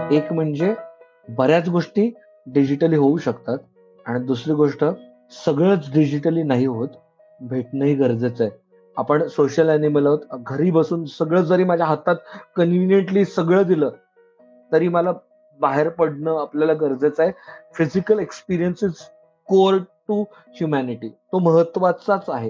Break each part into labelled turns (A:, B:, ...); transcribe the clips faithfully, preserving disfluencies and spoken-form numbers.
A: एक म्हणजे बऱ्याच गोष्टी डिजिटली होऊ शकतात आणि दुसरी गोष्ट सगळंच डिजिटली नाही होत, भेटणंही गरजेचं आहे. आपण सोशल ॲनिमल आहोत. घरी बसून सगळं जरी माझ्या हातात कन्व्हिनियंटली सगळं दिलं, तरी मला बाहेर पडणं आपल्याला गरजेचं आहे. Physical experience is core to humanity. तो महत्वाचाच आहे.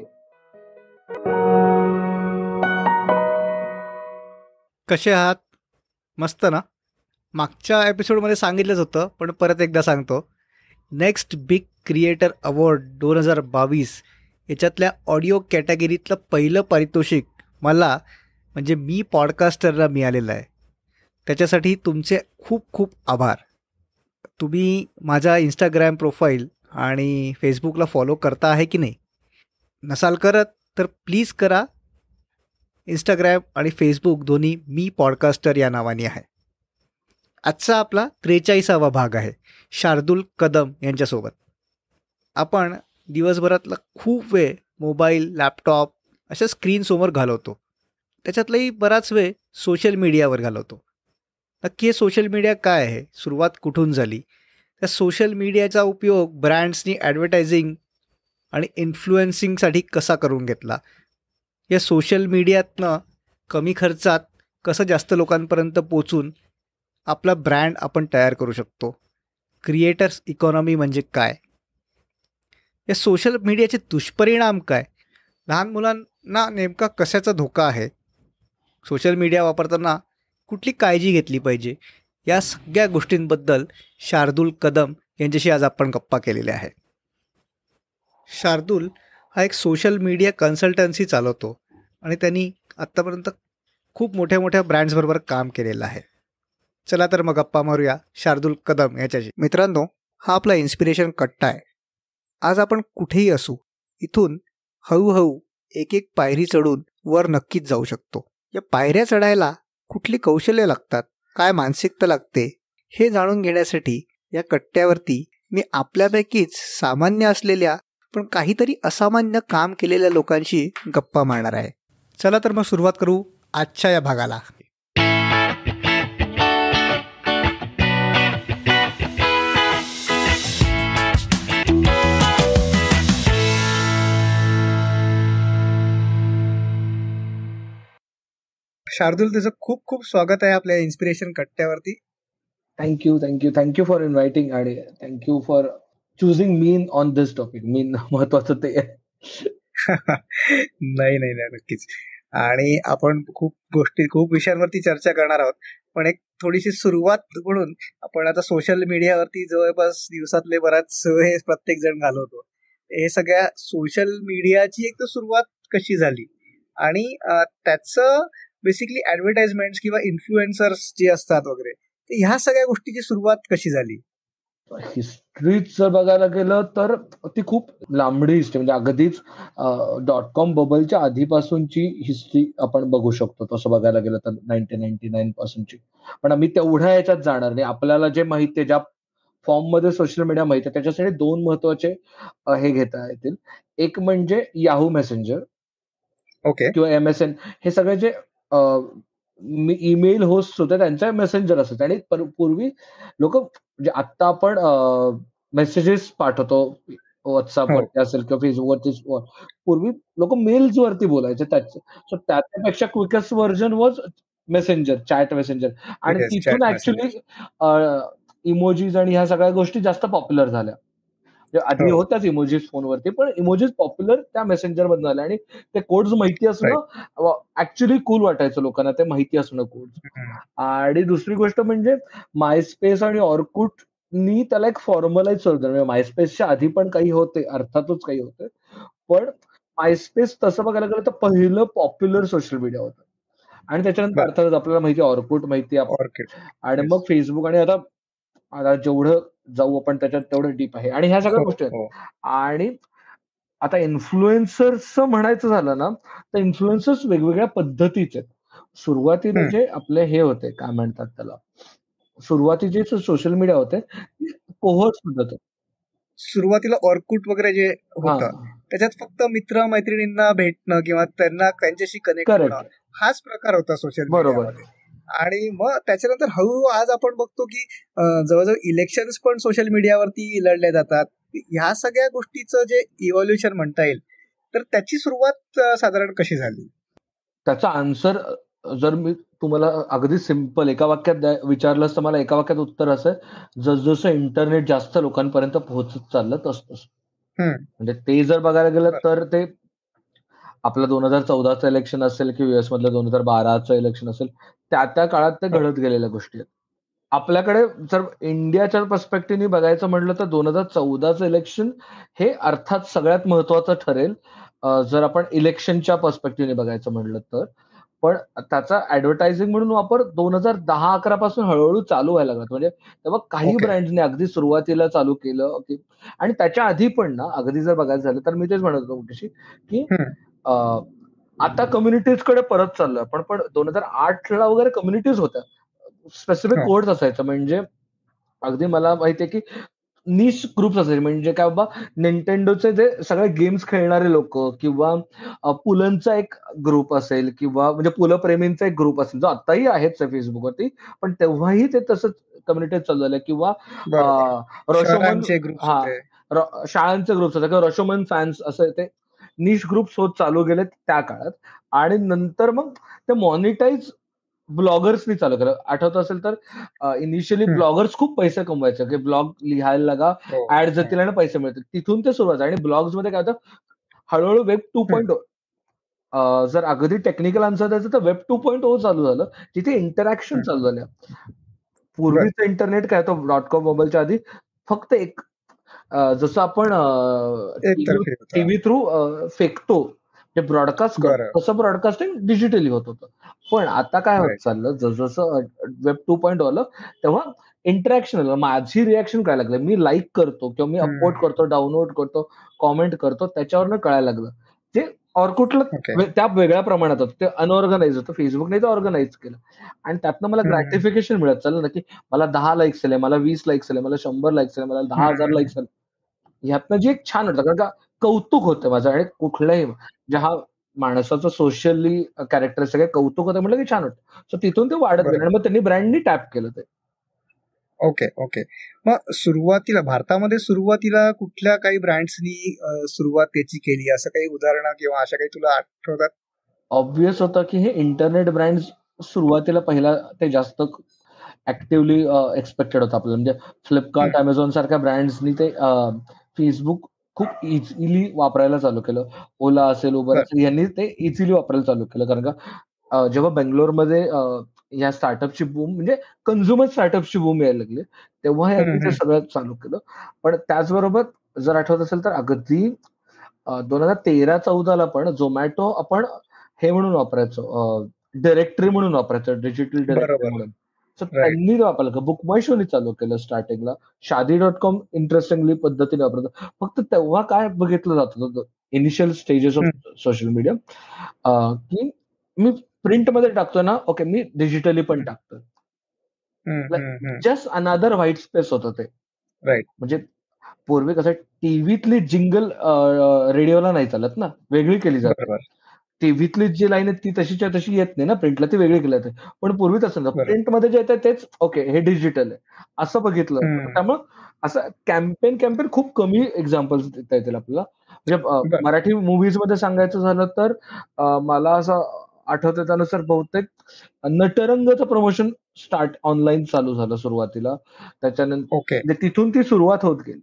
B: कसे आहात? मस्त ना? मागच्या एपिसोडमध्ये सांगितलंच होतं, पण परत एकदा सांगतो. नेक्स्ट बिग क्रिएटर अवॉर्ड दोन हजार बावीस याच्यातल्या ऑडिओ कॅटेगरीतलं पहिलं पारितोषिक मला म्हणजे मी पॉडकास्टरला मिळालेलं आहे. त्याच्यासाठी तुमचे खूप खूप आभार. तुम्ही माझा इंस्टाग्राम प्रोफाईल आणि फेसबुकला फॉलो करता आहे की नाही? नसाल करत तर प्लीज करा. इंस्टाग्राम आणि फेसबुक दोन्ही मी पॉडकास्टर या नावाने आहे. आजचा आपला त्रेचाळीसावा भाग आहे शार्दूल कदम यांच्यासोबत. आपण दिवसभरातला खूप वेळ मोबाईल, लॅपटॉप अशा स्क्रीनसमोर घालवतो. त्याच्यातलाही बराच वेळ सोशल मीडियावर घालवतो. नक्की हे सोशल मीडिया काय आहे? सुरुवात कुठून झाली? त्या सोशल मीडियाचा उपयोग ब्रँड्सनी ॲडव्हर्टायझिंग आणि इन्फ्लुएन्सिंगसाठी कसा करून घेतला? या सोशल मीडियातनं कमी खर्चात कसं जास्त लोकांपर्यंत पोचून आपला ब्रँड आपण तयार करू शकतो? क्रिएटर्स इकॉनॉमी म्हणजे काय? या सोशल मीडियाचे दुष्परिणाम काय? लहान मुलांना नेमका कशाचा धोका आहे? सोशल मीडिया वापरताना कुठली काळजी घेतली पाहिजे? या सगळ्या गोष्टींबद्दल शार्दूल कदम यांच्याशी आज आपण गप्पा केलेल्या आहे. शार्दूल हा एक सोशल मीडिया कन्सल्टन्सी चालवतो आणि त्यांनी आत्तापर्यंत खूप मोठ्या मोठ्या ब्रँड्सबरोबर काम केलेलं आहे. चला तर मग गप्पा मारूया शार्दूल कदम याच्याशी. मित्रांनो, हा आपला इन्स्पिरेशन कट्टा आहे. आज आपण कुठेही असू, इथून हळूहळू एक एक पायरी चढून वर नक्कीच जाऊ शकतो. या पायऱ्या चढायला कुठली कौशल्य लागतात, काय मानसिकता लागते, हे जाणून घेण्यासाठी या कट्ट्यावरती मी आपल्यापैकीच सामान्य असलेल्या पण काहीतरी असामान्य काम केलेल्या लोकांशी गप्पा मारणार आहे. चला तर मग सुरुवात करू आजच्या या भागाला. शार्दूल, तुझं खूप खूप स्वागत आहे आपल्या इन्स्पिरेशन कट्ट्यावरती.
A: Thank you thank you thank you for inviting आणि thank you for choosing me on this topic. मी महत्वाचं ते
B: नाही नाही नाही नक्कीच. आणि आपण खूप गोष्टी खूप विषयांवरती चर्चा करणार आहोत, पण एक थोडीशी सुरुवात म्हणून आपण आता सोशल मीडियावरती जवळपास दिवसातले बराच वेळ प्रत्येक जण घालवतो. हे सगळ्या सोशल मीडियाची एक तर सुरुवात कशी झाली आणि त्याचं बेसिकली ऍडव्हर्टाइजमेंट किंवा इन्फ्लुएन्सर्स जे असतात वगैरे, तर ह्या सगळ्या गोष्टीची सुरुवात कशी झाली?
A: हिस्ट्रीच जर बघायला गेलं तर ती खूप लांबडी हिस्ट्री, म्हणजे अगदीच डॉट कॉम बबलच्या आधीपासूनची हिस्ट्री आपण बघू शकतो तसं बघायला गेलं तर नाईन्टीन नाईन्टी नाईन पासूनची. पण आम्ही तेवढ्या याच्यात जाणार नाही. आपल्याला जे माहिती आहे, ज्या फॉर्म मध्ये सोशल मीडिया माहिती आहे, त्याच्यासाठी दोन महत्वाचे हे घेता येतील. एक म्हणजे याहू मेसेंजर,
B: ओके,
A: किंवा एम एस एन. हे सगळे जे ईमेल होस्ट होते त्यांचा मेसेंजर असायचा. आणि पूर्वी लोक म्हणजे आता आपण मेसेजेस पाठवतो व्हॉट्सअपवरती असेल किंवा फेसबुकवरती, पूर्वी लोक मेल्स वरती बोलायचे. त्याच्यापेक्षा quickest version was messenger, chat messenger. आणि तिथून ऍक्च्युली इमोजीज आणि ह्या सगळ्या गोष्टी जास्त पॉप्युलर झाल्या. आधी होत्याच इमोजीज फोनवरती, पण इमोजीज पॉप्युलर त्या मेसेंजर मधून आल्या. आणि ते कोड्स माहिती असणं ऍक्च्युली कूल वाटायचं लोकांना, ते माहिती असणं कोड्स. आणि दुसरी गोष्ट म्हणजे मायस्पेस आणि ऑर्कुटनी त्याला एक फॉर्मलाइज होतं. म्हणजे मायस्पेसच्या आधी पण काही होते, अर्थातच काही होते, पण मायस्पेस तसं बघायला गेलं तर पहिलं पॉप्युलर सोशल मीडिया होतं. आणि त्याच्यानंतर अर्थातच आपल्याला माहिती ऑर्कुट माहिती आहे, आणि मग फेसबुक. आणि आता आता जेवढं जाऊ आपण त्याच्यात तेवढं डीप आहे. आणि ह्या सगळ्या गोष्टी आहेत. आणि आता इन्फ्लुएन्सर्स म्हणायचं झालं ना, तर इन्फ्लुएन्सर्स वेगवेगळ्या पद्धतीचे आहेत. सुरुवातीला जे आपले हे होते, काय म्हणतात त्याला, सुरुवातीचे सोशल मीडिया होते कोहर्ट्स होते.
B: सुरुवातीला ऑर्कुट वगैरे जे होतं त्याच्यात फक्त मित्र मैत्रिणींना भेटणं किंवा त्यांना त्यांच्याशी कनेक्ट होणं हाच प्रकार होता सोशल मीडियामध्ये. आणि मग त्याच्यानंतर हळूहळू आज आपण बघतो की अं, जवळजवळ इलेक्शन्स पण सोशल मीडियावरती लढले जातात. ह्या सगळ्या गोष्टीचं जे इव्हॉल्युशन म्हणता येईल, तर त्याची सुरुवात अं, साधारण कशी झाली?
A: त्याचा आन्सर जर मी तुम्हाला अगदी सिंपल एका वाक्यात द्या- विचारलंस तर मला एका वाक्यात उत्तर असं आहे, जसजसं इंटरनेट जास्त लोकांपर्यंत पोहोचत चाललं तसं तसं.
B: हम्म,
A: म्हणजे ते जर बघायला गेलं
B: बरं.
A: तर ते आपलं दोन हजार चौदाचं इलेक्शन असेल किंवा युएस मधलं दोन हजार बाराचं इलेक्शन असेल, त्या त्या काळात ते
B: हो,
A: घडत गेलेल्या गोष्टी आहेत. आपल्याकडे जर इंडियाच्या पर्स्पेक्टिव्हनी बघायचं म्हटलं तर दोन हजार चौदाचं इलेक्शन हे अर्थात सगळ्यात महत्वाचं ठरेल, अ, जर आपण इलेक्शनच्या पर्स्पेक्टिव्हने बघायचं म्हटलं तर. पण त्याचा ऍडव्हर्टायझिंग म्हणून वापर दोन हजार दहा अकरा पासून हळूहळू चालू व्हायला लागला. म्हणजे तेव्हा काही
B: ओके.
A: ब्रँड्सने अगदी सुरुवातीला चालू केलं की, आणि त्याच्या आधी पण ना अगदी जर बघायचं झालं तर मी तेच म्हणत होतो मुकेशी, की
B: हम्म,
A: अ, आता कम्युनिटीजकडे परत चाललोय आपण. पण दोन हजार आठला वगैरे कम्युनिटीज होत्या. स्पेसिफिक
B: हो,
A: कोड्स असायचं. म्हणजे अगदी मला माहितीये की निश ग्रुप्स असायचे. म्हणजे काय बाबा, निंटेंडोचे जे सगळे गेम्स खेळणारे लोक किंवा अ, पुलंचा एक ग्रुप असेल किंवा म्हणजे पुलप्रेमींचा एक ग्रुप असेल, जो आताही आहेच आहे फेसबुकवरती, पण तेव्हाही ते तसंच कम्युनिटीज चालू झालं. किंवा
B: बरोबर.
A: रशोमन,
B: शहरांचे ग्रुप्स
A: हा,
B: होते.
A: र- शाळांचे ग्रुप्स होते किंवा रशोमन फॅन्स असं ते निश ग्रुप्स होत चालू गेलेत त्या काळात. आणि नंतर मग ते मॉनिटाईज ब्लॉगर्सनी चालू केलं. आठवत असेल तर इनिशियली
B: हम्म,
A: ब्लॉगर्स खूप पैसे कमवायचे, की ब्लॉग लिहायला लागा,
B: हो,
A: ऍड्स
B: हम्म,
A: येतील आणि पैसे मिळतील. तिथून ते सुरुवात आहे. आणि ब्लॉग्स मध्ये काय होतं, हळूहळू वेब टू
B: हम्म,
A: पॉईंट जर अगदी टेक्निकल आन्सर द्यायचं तर वेब टू पॉईंट चालू झालं, जिथे इंटरॅक्शन
B: हम्म.
A: चालू झालं.
B: बर,
A: पूर्वीचं इंटरनेट काय होतं, डॉट कॉम मोबाईलच्या आधी फक्त एक, अ, जसं आपण टीव्ही
B: एकतर्फी होता.
A: टीव्ही थ्रू फेकतो, ते ब्रॉडकास्ट
B: बरं.
A: करतो, तसं ब्रॉडकास्टिंग डिजिटली होत होतं. पण आता काय होत
B: राईट.
A: चाललं, जसं वेब टू पॉईंट आलं तेव्हा इंटरॅक्शन आलं. माझी रिॲक्शन काय लागलं, मी लाईक करतो किंवा मी
B: हम्म,
A: अपलोड करतो, डाउनलोड करतो, कॉमेंट करतो, त्याच्यावरनं कळायला लागलं. ते ऑर्कुटला
B: ओके.
A: वे- त्या वेगळ्या प्रमाणात होतं, ते अनऑर्गनाइज होतं. फेसबुकने ते ऑर्गनाइज केलं. आणि त्यातनं मला
B: हम्म,
A: ग्रॅटिफिकेशन मिळत चाललं ना, की मला दहा लाईक्स आले, मला वीस लाईक्स आले, मला शंभर लाईक्स आले, मला दहा हजार
B: हम्म.
A: लाईक्स आले. ह्यातनं जे एक छान वाटतं, कारण का कौतुक होतं माझं. आणि कुठल्याही जे हा माणसाचं सोशली कॅरेक्टरिस्टिक आहे, कौतुक होतं म्हटलं की छान वाटतं. सो तिथून ते वाढत गेलं
B: बरोबर.
A: आणि मग त्यांनी ब्रँडनी टॅप केलं ते.
B: Okay, okay. मग सुरुवातीला भारतामध्ये सुरुवातीला कुठल्या काही ब्रँड्सनी सुरुवात त्याची केली, असं काही उदाहरणं किंवा अशा काही तुला आठवतात?
A: ऑब्व्हियस होतं की हे इंटरनेट ब्रँड्स सुरुवातीला पहिला ते जास्त ऍक्टिव्हली एक्सपेक्टेड होतं आपल्याला. म्हणजे फ्लिपकार्ट,
B: हम्म,
A: अमेझॉन सारख्या ब्रँड्सनी ते फेसबुक खूप इझिली वापरायला चालू केलं. ओला असेल, उबर
B: बर.
A: असेल, यांनी ते इझिली वापरायला चालू केलं. कारण का अ, जेव्हा बेंगलोरमध्ये अ, या स्टार्टअपची बूम, म्हणजे कन्झ्युमर स्टार्टअपची बूम यायला लागली, तेव्हा
B: हम्म,
A: यांनी ते
B: हम्म,
A: सगळं चालू केलं. पण त्याचबरोबर जर आठवत असेल तर अगदी दोन हजार तेरा चौदाला पण झोमॅटो आपण हे म्हणून वापरायचो, डिरेक्टरी म्हणून वापरायचं, डिजिटल डिरेक्टरी
B: बरोबर.
A: म्हणून. तर
B: राईट.
A: त्यांनी वापरलं. बुक माय शोनी चालू केलं स्टार्टिंगला. शादी डॉट कॉम इंटरेस्टिंगली पद्धतीने वापरतो. फक्त तेव्हा काय बघितलं जात होतं, initial stages of
B: hmm,
A: social media, की मी प्रिंटमध्ये टाकतोय ना, ओके, मी डिजिटली पण
B: हम्म,
A: टाकतोय.
B: हम्म, हम्म, हम्म.
A: जस्ट अनादर व्हाईट स्पेस होतं ते.
B: राईट.
A: म्हणजे पूर्वी कसं टीव्हीतली जिंगल रेडिओला नाही चालत ना, वेगळी केली जाते.
B: बरोबर.
A: टीव्हीतली जी लाईन आहे ती तशीच्या तशी येत नाही ना प्रिंटला, ती वेगळी केली जाते. पण पूर्वी तसं नव्हतं.
B: बरोबर.
A: प्रिंटमध्ये जे येतं तेच ओके, हे डिजिटल आहे, असं बघितलं जातं.
B: हम्म,
A: त्यामुळं असं कॅम्पेन कॅम्पेन खूप कमी एक्झाम्पल्स देता येतील आपल्याला. म्हणजे अ,
B: बर.
A: मराठी मूव्हीजमध्ये सांगायचं झालं तर अ, मला असं आठवतंय त्यानुसार बहुतेक नटरंगचं प्रमोशन स्टार्ट ऑनलाईन चालू झालं सुरुवातीला. त्याच्यानंतर
B: ओके.
A: म्हणजे तिथून ती सुरुवात होत गेली.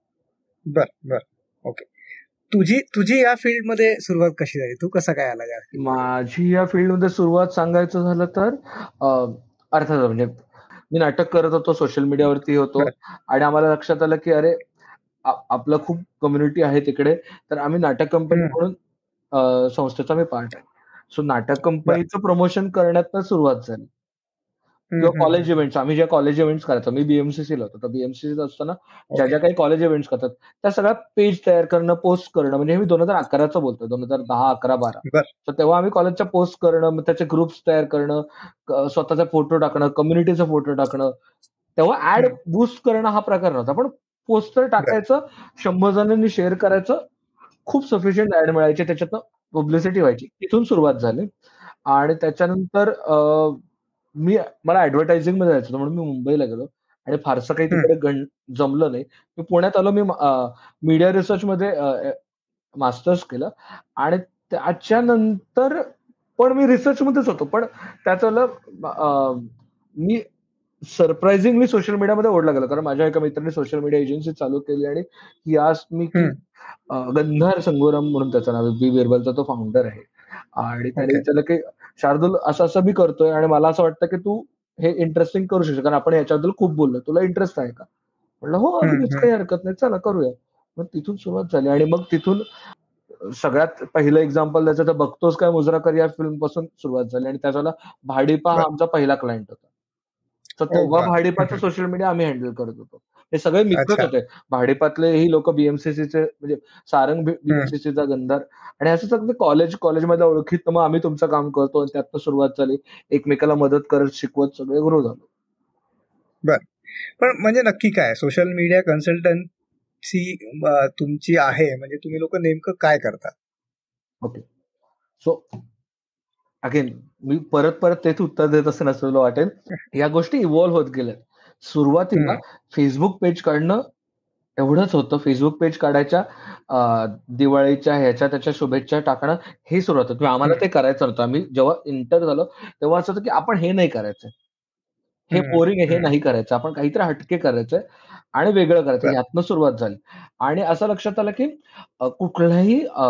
B: बर, बर. ओके. तुझी तुझी या फील्डमध्ये सुरुवात कशी झाली? तू कसा काय आला या फील्डमध्ये?
A: माझी या फील्डमध्ये सुरुवात सांगायचं झालं तर अ, अर्थात म्हणजे मी नाटक करत होतो, सोशल मीडियावरती होतो.
B: बर.
A: आणि आम्हाला लक्षात आलं की अरे, आ- आपलं खूप कम्युनिटी आहे तिकडे. तर आम्ही नाटक कंपनी
B: हम्म,
A: म्हणून अ, संस्थेचा मी पार्ट आहे. सो नाटक
B: बर.
A: कंपनीचं प्रमोशन करण्यात सुरुवात झाली.
B: हम्म,
A: किंवा
B: हम्म,
A: कॉलेज
B: हम्म.
A: इव्हेंट्स, आम्ही ज्या कॉलेज इव्हेंट्स करायचो, मी बीएमसीसीला होतो. तर बीएमसीसीत असताना ज्या
B: ओके.
A: ज्या काही कॉलेज इव्हेंट्स करतात, त्या सगळ्या पेज तयार करणं, पोस्ट करणं. म्हणजे हे मी दोन हजार अकराचं बोलतोय, दोन हजार दहा अकरा बारा.
B: बर.
A: तर तेव्हा आम्ही कॉलेजच्या पोस्ट करणं, मग त्याचे ग्रुप्स तयार करणं, क- स्वतःचा फोटो टाकणं, कम्युनिटीचा फोटो टाकणं. तेव्हा ऍड
B: हम्म,
A: बूस्ट करणं हा प्रकार नव्हता, पण पोस्टर
B: बर.
A: टाकायचं, शंभर जणांनी शेअर करायचं, खूप सफिशियंट ऍड मिळायचे, त्याच्यातनं पब्लिसिटी व्हायची. तिथून सुरुवात झाली. आणि त्याच्यानंतर मी मला ॲडव्हर्टायझिंग मध्ये जायचं होतं म्हणून मी मुंबईला गेलो आणि फारसं काही
B: हं,
A: तिकडे गण जमलं नाही. मी पुण्यात आलो. मी मीडिया रिसर्चमध्ये मास्टर्स केलं आणि त्याच्यानंतर पण मी रिसर्चमध्येच होतो. पण त्याचं अ, मी सरप्रायझिंगली सोशल मीडियामध्ये ओढला गेलो. कारण माझ्या एका मित्राने सोशल मीडिया एजन्सी चालू केली आणि ही आस्क्ड मी की
B: हं.
A: अ, गंधार संगोराम म्हणून त्याचं नाव आहे. बी बिरबलचा तो फाउंडर आहे. आणि त्याने
B: ओके.
A: विचारलं की शार्दूल असं-असं मी करतोय आणि मला असं वाटतं की तू हे इंटरेस्टिंग करू शकतो. कारण आपण ह्याच्याबद्दल खूप बोललोय. तुला इंटरेस्ट आहे का? म्हटलं, "हो,
B: हं,
A: अगदीच
B: हं.
A: काही हरकत नाही. चला करूया." मग तिथून सुरुवात झाली आणि मग तिथून सगळ्यात पहिलं एक्झाम्पल द्यायचं तर बघतोस काय मुजरा कर या फिल्मपासून सुरुवात झाली आणि त्यावेळेला भाडीपा हा
B: बरं.
A: आमचा पहिला क्लायंट होता. तर
B: ओह
A: तेव्हा
B: वाह! हं,
A: भाडीपाचं
B: हं.
A: सोशल मीडिया आम्ही हँडल करत होतो. हे सगळे मित्रच
B: अच्छा.
A: होते. भाडीपातलेही लोकं बीएमसीसीचे म्हणजे सारंग बी
B: हं.
A: बीएमसीसीचा गंधार आणि असंच अगदी कॉलेज कॉलेजमधल्या ओळखीत मग आम्ही तुमचं काम करतो आणि त्यातनं सुरुवात झाली. एकमेकाला मदत करत, शिकवत सगळे ग्रो झालो.
B: बरं. पण म्हणजे नक्की काय सोशल मीडिया कन्सल्टन्सी तुमची आहे म्हणजे तुम्ही लोकं नेमकं काय करता?
A: ओके. सो अगेन मी परत-परत तेच उत्तर देत असेन असं तुला वाटेल. या गोष्टी इव्हॉल्व होत गेल्यात. सुरुवातीला
B: हं,
A: Facebook पेज काढणं एवढंच होतं. Facebook पेज काढायच्या अ, दिवाळीच्या ह्याच्या त्याच्या शुभेच्छा टाकणं हे सुरुवात होतं. आम्हाला
B: हं,
A: ते करायचं नव्हतं. आम्ही जेव्हा इंटर झालो तेव्हा असं होतं की आपण हे नाही करायचं. हे
B: हं,
A: बोरिंग आहे, हे
B: हं.
A: नाही करायचं. आपण काहीतरी हटके करायचंय आणि वेगळं करायचं.
B: बरं.
A: ह्यातनं सुरुवात झाली आणि असं लक्षात आलं की अ, कुठलाही अ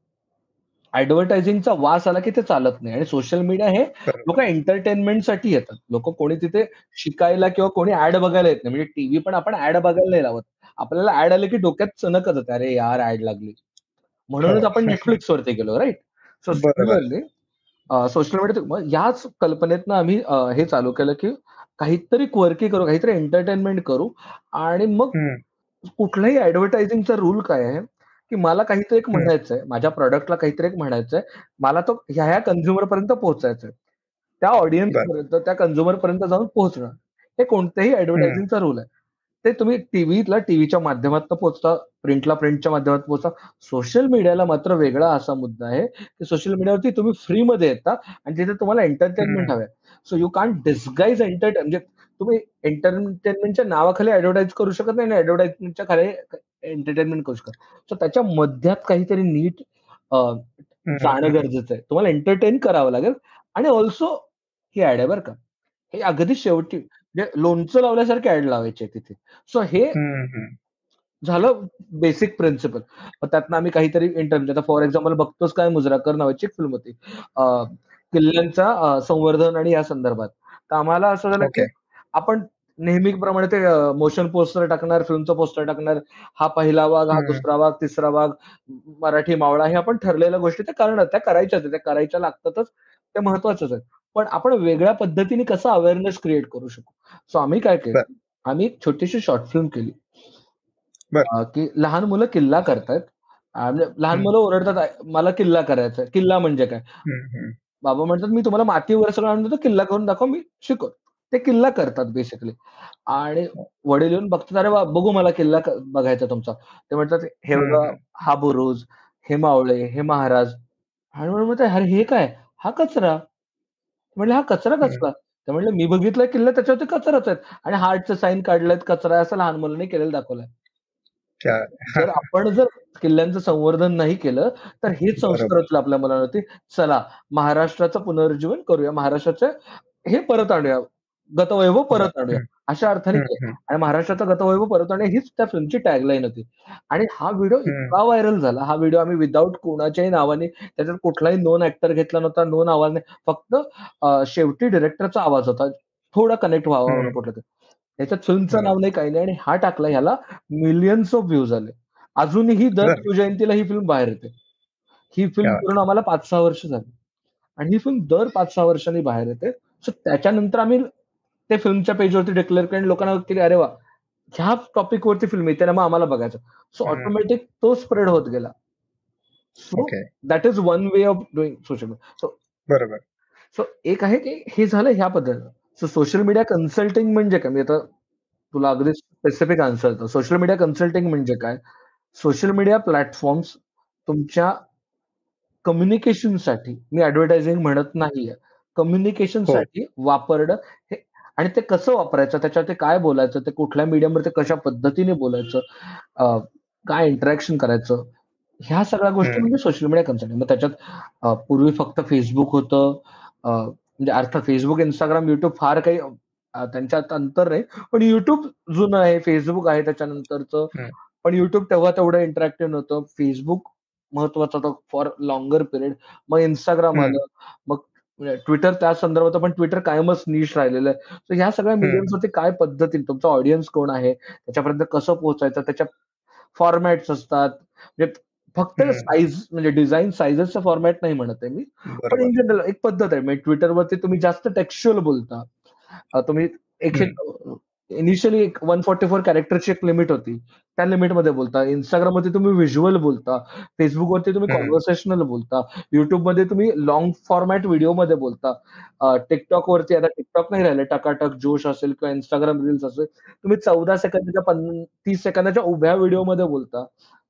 A: ॲडव्हर्टायझिंगचा वास आला की ते चालत नाही आणि सोशल मीडिया हे
B: बरोबर.
A: लोकं एंटरटेनमेंटसाठी येतात. लोकं कोणी तिथे शिकायला किंवा कोणी ॲड बघायला येत नाही. म्हणजे टीव्ही पण आपण ॲड बघायला नाही लावत. आपल्याला ॲड आले की डोक्यात सनकच येते. अरे यार ॲड लागली.
B: हो.
A: म्हणूनच आपण Netflixवरती गेलो राइट? सो
B: बरोबर.
A: सिमिलरली सोशल मीडिया मग याच कल्पनेतनं आम्ही अ, हे चालू केलं की काहीतरी क्वर्की करू, काहीतरी एंटरटेनमेंट करू आणि मग
B: हं,
A: कुठल्याही ॲडव्हर्टायझिंगचा रूल काय आहे, की मला काहीतरी एक
B: हं,
A: म्हणायचंय, माझ्या प्रॉडक्टला काहीतरी एक म्हणायचंय. मला तो ह्या-ह्या कन्झ्युमरपर्यंत पोहोचायचा आहे. त्या
B: बरं.
A: ऑडियन्सपर्यंत, त्या कन्झ्युमरपर्यंत जाऊन पोहोचणं. हे कोणत्याही
B: हं,
A: ॲडव्हर्टायझिंगचा रूल आहे. ते तुम्ही टीव्हीला टीव्हीच्या माध्यमातून पोहोचता, प्रिंटला प्रिंटच्या माध्यमातून पोहोचता. सोशल मीडियाला मात्र वेगळा असा मुद्दा आहे, की सोशल मीडियावरती तुम्ही फ्रीमध्ये येता आणि तिथे तुम्हाला एंटरटेनमेंट
B: हं,
A: हवंय. So you can't disguise entertain म्हणजे तुम्ही एंटरटेनमेंटच्या नावाखाली ॲडव्हर्टाइज करू शकत नाही आणि ॲडव्हर्टाइजमेंटच्या खाली एंटरटेनमेंट करू शकता. सो त्याच्या मध्यात काहीतरी नीट अ,
B: हं,
A: जाणं
B: हं.
A: गरजेचं आहे. तुम्हाला एंटरटेन करावं लागेल आणि अल्सो ही ॲड आहे बरं का. हे अगदी शेवटी म्हणजे लोणचं लावल्यासारखी ॲड लावायची आहे तिथे. सो हे
B: हं, हं.
A: झालं बेसिक प्रिन्सिपल. मग त्यातनं आम्ही काहीतरी इंटर आता फॉर एक्झाम्पल बघतोस काय मुजराकर नावाची एक फिल्म होती. अ, किल्ल्यांचा अ, संवर्धन आणि या संदर्भात. तर आम्हाला असं झालं, की
B: ओके.
A: आपण नेहमीप्रमाणे ते अ, मोशन पोस्टर टाकणार, फिल्मचं पोस्टर टाकणार. हा पहिला वाघ, हा
B: हं,
A: दुसरा वाघ, तिसरा वाघ, मराठी मावळा हे आपण ठरलेल्या गोष्टी त्या करणार. त्या करायच्याच आहेत. त्या करायच्या लागतातच. ते महत्वाचंच आहे. पण आपण वेगळ्या पद्धतीने कसं अवेअरनेस क्रिएट करू शकू. सो आम्ही काय केलं,
B: बरं,
A: आम्ही एक छोटीशी शॉर्ट फिल्म केली.
B: बरं.
A: अ, की लहान मुलं किल्ला करतायत. अ, म्हणजे लहान
B: हं,
A: मुलं ओरडतात, "आ, "मला किल्ला करायचा आहे." किल्ला म्हणजे काय?
B: हं, हं,
A: बाबा म्हणतात, "मी तुम्हाला माती वगैरे सगळं आणून देतो. किल्ला करून दाखवा, मी शिकवतो." ते किल्ला करतात बेसिकली आणि वडील येऊन बघतात, "अरे वाह! बघू मला किल्ला क बघायचा तुमचा." ते म्हणतात, "हे
B: हं,
A: बघा,
B: हं,
A: हा बुरुज, हे मावळे, हे महाराज." आणि म्हणून म्हणतात, "अरे हे काय? हा कचरा." म्हणलं, "हा कचरा
B: हं.
A: कसला?" तर म्हणलं, "मी बघितलाय किल्ला त्याच्यावरती कचराच आहेत आणि हार्टचं साईन काढलेत, कचरा आहे असं लहान मुलांनी केलेलं दाखवलंय."
B: क्या
A: जर आपण जर किल्ल्यांचं संवर्धन नाही केलं, तर हेच संस्कार
B: बरोबर.
A: होतील आपल्या मुलांवरती. चला महाराष्ट्राचं पुनरुज्जीवन करूया. महाराष्ट्राचे हे परत आणूया. गतवैभव
B: बरं.
A: परत आणूया.
B: हं,
A: अशा अर्थाने
B: हं,
A: केलं
B: हं,
A: आणि महाराष्ट्राचं गतवैभव परत आणूया हीच त्या फिल्मची टॅगलाईन होती. आणि हा व्हिडिओ
B: हं,
A: इतका व्हायरल झाला. हा व्हिडिओ आम्ही विथआऊट कोणाच्याही नावाने त्याच्यात कुठलाही नोन ॲक्टर घेतला नव्हता. नोन आवाज नाही. फक्त अ, शेवटी डायरेक्टरचा आवाज होता. थोडा कनेक्ट व्हावा म्हणून
B: हं.
A: कुठलंतरी. त्याच्यात फिल्मचं नाव
B: बरोबर.
A: नाही, काही नाही आणि हा टाकला ह्याला मिलियन्स ऑफ व्ह्यूज आले. अजूनही दर
B: बरं.
A: शिवजयंतीला ही फिल्म बाहेर येते. ही फिल्म
B: क्या बात
A: करून आम्हाला पाच सहा वर्ष झाली आणि ही फिल्म दर पाच सहा वर्षांनी बाहेर येते. सो त्याच्यानंतर आम्ही ते फिल्मच्या पेजवरती डिक्लेअर केलं आणि लोकांना केली, "अरे वाह! ह्या टॉपिकवरती फिल्म येते ना, मग आम्हाला बघायचं." सो
B: हं, हं.
A: ऑटोमॅटिक तो स्प्रेड होत गेला. So
B: okay.
A: That is one way of doing social media. So
B: बरोबर.
A: सो एक आहे की हे झालं ह्या पद्धतीनं. सो सोशल मीडिया कन्सल्टिंग म्हणजे काय? मी आता तुला अगदी स्पेसिफिक आन्सर देतो. सोशल मीडिया कन्सल्टिंग म्हणजे काय? सोशल मीडिया प्लॅटफॉर्म्स तुमच्या कम्युनिकेशनसाठी मी ॲडव्हर्टायझिंग म्हणत नाहीये. कम्युनिकेशनसाठी वापरणं हे आणि ते कसं वापरायचं, त्याच्यावर ते काय बोलायचं, ते कुठल्या मीडियमवर ते कशा पद्धतीने बोलायचं, अ, काय इंटरॅक्शन करायचं, ह्या सगळ्या गोष्टी म्हणजे सोशल मीडिया कन्सेप्ट. मग त्याच्यात अ, पूर्वी फक्त Facebook होतं. अ, म्हणजे अर्थात Facebook, Instagram, YouTube फार काही अ, त्यांच्यात अंतर नाही. पण YouTube जुनं आहे, Facebook आहे त्याच्यानंतरचं. पण YouTube तेव्हा तेवढं इंटरॅक्टिव्ह नव्हतं. Facebook महत्वाचं होतं फॉर लॉंगर पिरियड. मग Instagram आलं. मग Twitter त्या संदर्भात, पण Twitter कायमच निश राहिलेलं आहे. तर ह्या सगळ्या मीडियम्सवरती काय पद्धतीने तुमचा ऑडियन्स कोण आहे, त्याच्यापर्यंत कसं पोहोचायचं, त्याच्या फॉर्मॅट्स असतात. म्हणजे फक्त साइझ म्हणजे डिझाइन साइझेसचा फॉर्मॅट नाही म्हणत आहे मी. पण इन
B: बरोबर.
A: जनरल एक पद्धत आहे. म्हणजे Twitterवरती तुम्ही जास्त टेक्स्च्युअल बोलता. अ, तुम्ही एकशे
B: हं,
A: इनिशियली एक एकशे चौऱ्याण्णव कॅरेक्टरची एक लिमिट होती. त्या लिमिटमध्ये बोलता. Instagramवरती तुम्ही व्हिज्युअल बोलता. Facebookवरती तुम्ही
B: हं,
A: कन्व्हर्सेशनल बोलता. YouTubeमध्ये तुम्ही लाँग फॉर्मॅट व्हिडिओमध्ये बोलता. अ, TikTokवरती आता TikTok नाही राहिलं. टकाटक जोश असेल किंवा Instagram रील्स असेल. तुम्ही चौदा सेकंदाच्या पन तीस सेकंदाच्या उभ्या व्हिडिओमध्ये बोलता.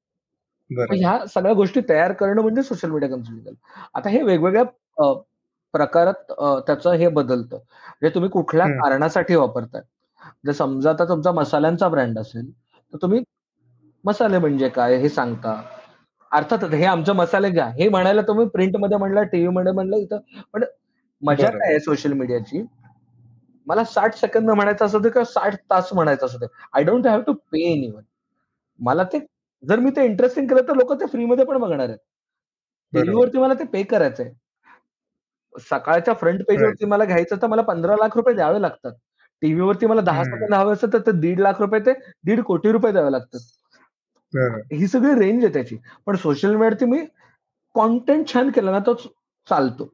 A: मग
B: बरोबर.
A: ह्या सगळ्या गोष्टी तयार करणं म्हणजे सोशल मीडिया कन्झ्युम. आता हे वेगवेगळ्या अ, प्रकारात अ, त्याचं हे बदलतं. म्हणजे तुम्ही कुठल्या
B: हं,
A: कारणासाठी वापरताय. जर समजा आता तुमचा मसाल्यांचा ब्रँड असेल, तर तुम्ही मसाले म्हणजे काय हे सांगता. अर्थातच हे आमचे मसाले घ्या, हे म्हणायला तुम्ही प्रिंटमध्ये म्हणलं, टीव्हीमध्ये म्हणलं इथं. पण मजा काय
B: बरोबर,
A: आहे सोशल मीडियाची, मला साठ सेकंद म्हणायचं असू दे किंवा साठ तास म्हणायचं असू दे. I don't have to pay anyone. मला ते जर मी ते इंटरेस्टिंग केलं तर लोकं ते फ्रीमध्ये पण बघणार आहेत.
B: बरोबर.
A: टीव्हीवरती मला ते पे करायचंय. सकाळच्या फ्रंट
B: राइट.
A: पेजवरती मला घ्यायचं तर मला पंधरा लाख रुपये द्यावे लागतात. टीव्हीवरती मला दहा
B: हं,
A: सेकंद हवे असेल तर ते दीड लाख रुपये ते दीड कोटी रुपये द्यावे लागतात.
B: बरोबर.
A: ही सगळी रेंज आहे त्याची. पण सोशल मीडियावरती मी कंटेंट छान केला ना तोच चालतो.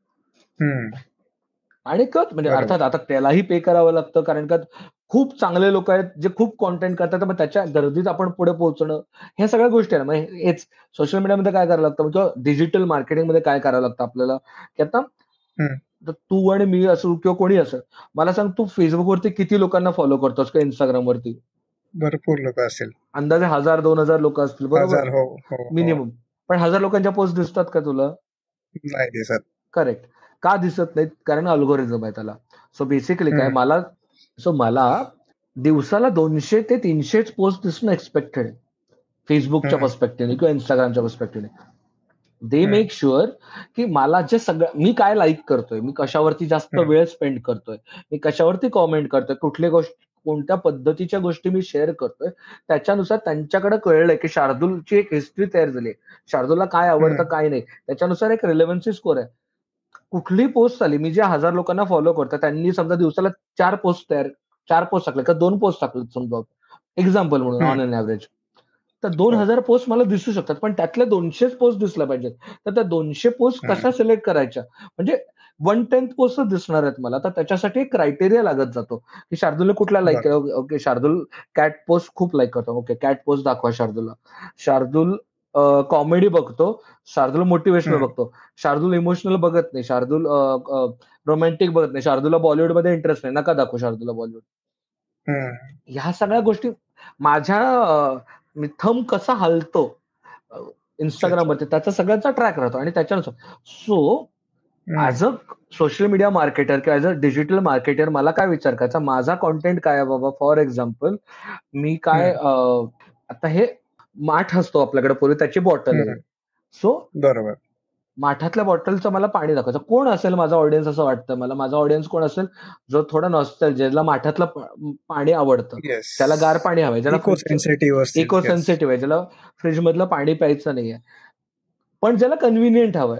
B: हं,
A: आणि कच म्हणजे
B: बरोबर.
A: अर्थात आता त्यालाही पे करावं लागतं कारण का खूप चांगले लोकं आहेत, जे खूप कंटेंट करतात. तर मग त्याच्या गर्दीत आपण पुढे पोहोचणं, ह्या सगळ्या गोष्टी आहे ना. मग हेच सोशल मीडियामध्ये काय करावं लागतं किंवा डिजिटल मार्केटिंगमध्ये काय करावं लागतं आपल्याला, की आता
B: हं,
A: तर तू आणि मी असू किंवा कोणी असेल, मला सांग तू Facebookवरती किती लोकांना फॉलो करतोस किंवा Instagramवरती?
B: भरपूर लोकं असतील.
A: अंदाजे हजार दोन हजार लोकं असतील, बरोबर?
B: हजार. हो, हो, हो.
A: मिनिमम. पण हजार लोकांच्या पोस्ट दिसतात का तुला?
B: नाही दिसत.
A: करेक्ट. का दिसत नाहीत? कारण अल्गोरिदम आहे त्याला. सो बेसिकली काय
B: हं,
A: मला सो मला दिवसाला दोनशे ते तीनशेच पोस्ट दिसणं एक्स्पेक्टेड आहे. Facebookच्या
B: हं,
A: पर्स्पेक्टिव्हने किंवा Instagramच्या पर्स्पेक्टिव्हने. दे
B: हं,
A: मेक शुअर की मला जे सगळं मी काय लाइक करतोय, मी कशावरती जास्त
B: हं,
A: वेळ स्पेंड करतोय, मी कशावरती कॉमेंट करतोय, कुठली गोष्ट कोणत्या पद्धतीच्या गोष्टी मी शेअर करतोय, त्याच्यानुसार त्यांच्याकडे कळलंय की शार्दूलची एक हिस्ट्री तयार झाली आहे. शार्दूलला काय आवडतं,
B: हं,
A: काय नाही. त्याच्यानुसार एक रिलेव्हन्सी स्कोर आहे. कुठलीही पोस्ट आली, मी जे हजार लोकांना फॉलो करतो, त्यांनी समजा दिवसाला चार पोस्ट तयार चार पोस्ट टाकले किंवा दोन पोस्ट टाकले समजा. एक्झाम्पल म्हणून
B: हं.
A: On an average. तर
B: हो.
A: दोन हजार पोस्ट मला दिसू शकतात. पण त्यातल्या दोनशेच पोस्ट दिसल्या पाहिजेत. तर त्या दोनशे पोस्ट
B: हं,
A: कशा सिलेक्ट करायच्या? म्हणजे एक दहावी पोस्टच दिसणार आहेत मला. तर त्याच्यासाठी एक क्रायटेरिया लागत जातो, की शार्दूलने कुठला लाइक
B: बरं.
A: केला. ओके, शार्दूल कॅट पोस्ट खूप लाइक करतो. ओके, कॅट पोस्ट दाखवा शार्दूलला. शार्दूल कॉमेडी बघतो. शार्दूल मोटिव्हेशनल
B: हं,
A: बघतो. शार्दूल इमोशनल बघत नाही. शार्दूल रोमॅन्टिक बघत नाही. शार्दूलला बॉलिवूडमध्ये इंटरेस्ट नाही. नका दाखवू शार्दूलला बॉलिवूड.
B: हं.
A: ह्या सगळ्या गोष्टी माझ्या अ, मी थंब कसा हलतो अ,
B: अच्छा.
A: Instagramवरती त्याचा सगळ्यांचा ट्रॅक राहतो आणि त्याच्यानुसार so
B: hmm,
A: as a social media marketer किंवा ॲज अ डिजिटल मार्केटर मला काय विचार करायचा, माझा कंटेंट काय आहे बाबा? फॉर एक्झाम्पल मी काय
B: हं,
A: अ, आता हे माठ असतो आपल्याकडे पूर्वी त्याची बॉटल आहे.
B: हं.
A: सो
B: बरोबर.
A: माठातल्या बॉटलचं मला पाणी दाखवायचं. कोण असेल माझा ऑडियन्स असं वाटतं मला. माझा ऑडियन्स कोण असेल, जो थोडा नॉस्टॅल्जिया ज्याला माठातलं प पाणी आवडतं.
B: येस.
A: ज्याला गार पाणी हवंय, ज्याला
B: इको
A: फ्रिजचं
B: सेन्सिटिव्ह असतील.
A: Eco
B: yes.
A: सेन्सिटिव्ह आहे, ज्याला फ्रिजमधलं पाणी प्यायचं नाहीये. पण ज्याला कन्व्हिनियंट हवंय,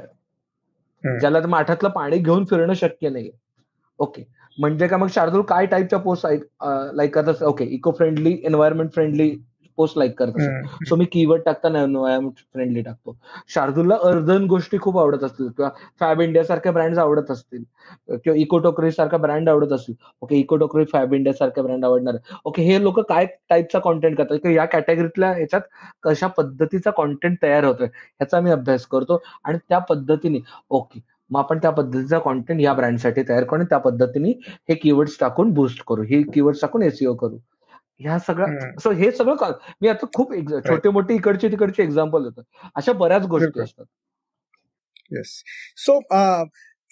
B: हं,
A: ज्याला माठातलं पाणी घेऊन फिरणं शक्य नाहीये. ओके. म्हणजे का मग शार्दूल काय टाइपच्या पोस्ट लाइक लाइक करत असेल? Okay, eco friendly, environment friendly post like करत असेल.
B: हं,
A: सो
B: हं,
A: मी कीवर्ड टाकताना एन्व्हायर्नमेंट फ्रेंडली टाकतो. शार्दूलला अर्धन गोष्टी खूप आवडत असतील किंवा फॅब इंडिया सारख्या ब्रँड्स आवडत असतील किंवा इको टोकरी सारखा ब्रँड आवडत असतील. Okay, eco Tokri, fab India सारखे ब्रँड आवडणार आहे. ओके, हे लोकं काय टाइपचा कंटेंट करतात किंवा या कॅटेगरीतल्या ह्याच्यात कशा पद्धतीचा कंटेंट तयार होतोय, ह्याचा मी अभ्यास करतो आणि त्या पद्धतीने ओके, मग आपण त्या पद्धतीचा कंटेंट या ब्रँडसाठी तयार करू आणि त्या पद्धतीने हे कीवर्ड्स टाकून बूस्ट करू. हे कीवर्ड्स टाकून एसईओ करू. ह्या सगळ्या
B: हं.
A: सो हे सगळं का मी आता खूप
B: राइट.
A: छोटे-मोठे इकडचे-तिकडचे एक्झाम्पल देतो. अशा बऱ्याच गोष्टी
B: बिलकुल.
A: असतात.
B: येस. सो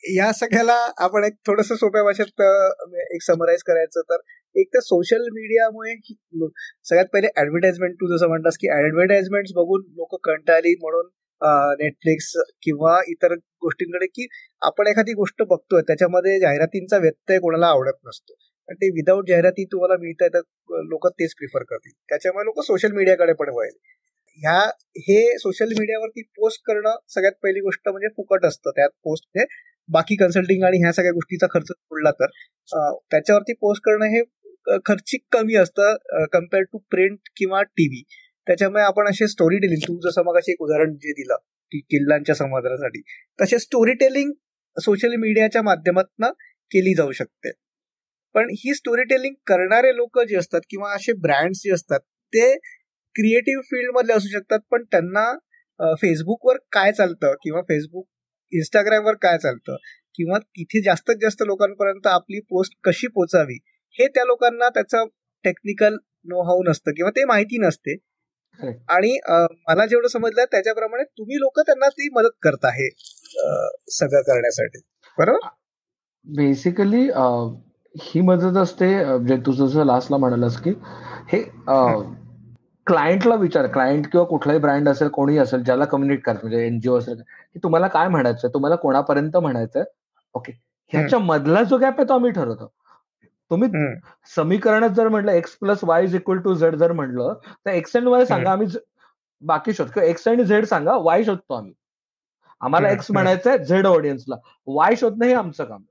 B: या सगळ्याला आपण एक थोडस सोप्या भाषेत एक समराईज करायचं तर एक तर सोशल मीडियामुळे सगळ्यात पहिले ऍडव्हर्टाइजमेंट, तू जसं म्हणतास की ऍडव्हर्टाइजमेंट बघून लोक कंटाळली म्हणून नेटफ्लिक्स किंवा इतर गोष्टींकडे, की आपण एखादी गोष्ट बघतोय त्याच्यामध्ये जाहिरातींचा व्यत्यय कोणाला आवडत नसतो आणि ते विदाऊट जाहिराती तुम्हाला मिळत आहे तर लोक तेच प्रिफर करतील. त्याच्यामुळे लोक सोशल मीडियाकडे पण वळले. ह्या हे सोशल मीडियावरती पोस्ट करणं सगळ्यात पहिली गोष्ट म्हणजे फुकट असतं. त्यात पोस्ट म्हणजे बाकी कन्सल्टिंग आणि ह्या सगळ्या गोष्टीचा खर्च सोडला तर त्याच्यावरती पोस्ट करणं हे खर्चिक कमी असतं कम्पेअर टू प्रिंट किंवा टीव्ही. त्याच्यामुळे आपण असे स्टोरी टेलिंग, तू जसं मग एक उदाहरण जे दिलं की किल्ल्यांच्या संवादासाठी, तसे स्टोरी टेलिंग सोशल मीडियाच्या माध्यमातून केली जाऊ शकते. पण ही स्टोरी टेलिंग करणारे लोक जे असतात किंवा असे ब्रँड्स जे असतात ते क्रिएटिव्ह फील्ड मधले असू शकतात, पण त्यांना फेसबुकवर काय चालतं किंवा फेसबुक इंस्टाग्रामवर काय चालतं किंवा तिथे जास्तीत जास्त लोकांपर्यंत आपली पोस्ट कशी पोचावी हे त्या लोकांना त्याचं टेक्निकल नो हाऊ नसतं किंवा ते माहिती नसते. आणि मला जेवढं समजलं त्याच्याप्रमाणे तुम्ही लोक त्यांना ती मदत करता हे सगळं करण्यासाठी, बरोबर?
A: बेसिकली ही मदत असते जे तू जसं लास्टला म्हणालास की हे क्लायंटला विचार, क्लायंट किंवा कुठलाही ब्रँड असेल, कोणी असेल, ज्याला कम्युनिकेट करत म्हणजे एनजीओ असेल, की तुम्हाला काय म्हणायचंय, तुम्हाला कोणापर्यंत म्हणायचंय, ओके, ह्याच्या मधला जो गॅप आहे तो आम्ही ठरवतो. तुम्ही समीकरणात जर म्हटलं X plus Y is equal to Z जर म्हटलं तर एक्स अँड वाय सांगा, आम्ही बाकी शोधतो. एक्स आणि झेड सांगा, वाय शोधतो आम्ही. आम्हाला एक्स म्हणायचंय झेड ऑडियन्सला, वाय शोधणं हे आमचं काम.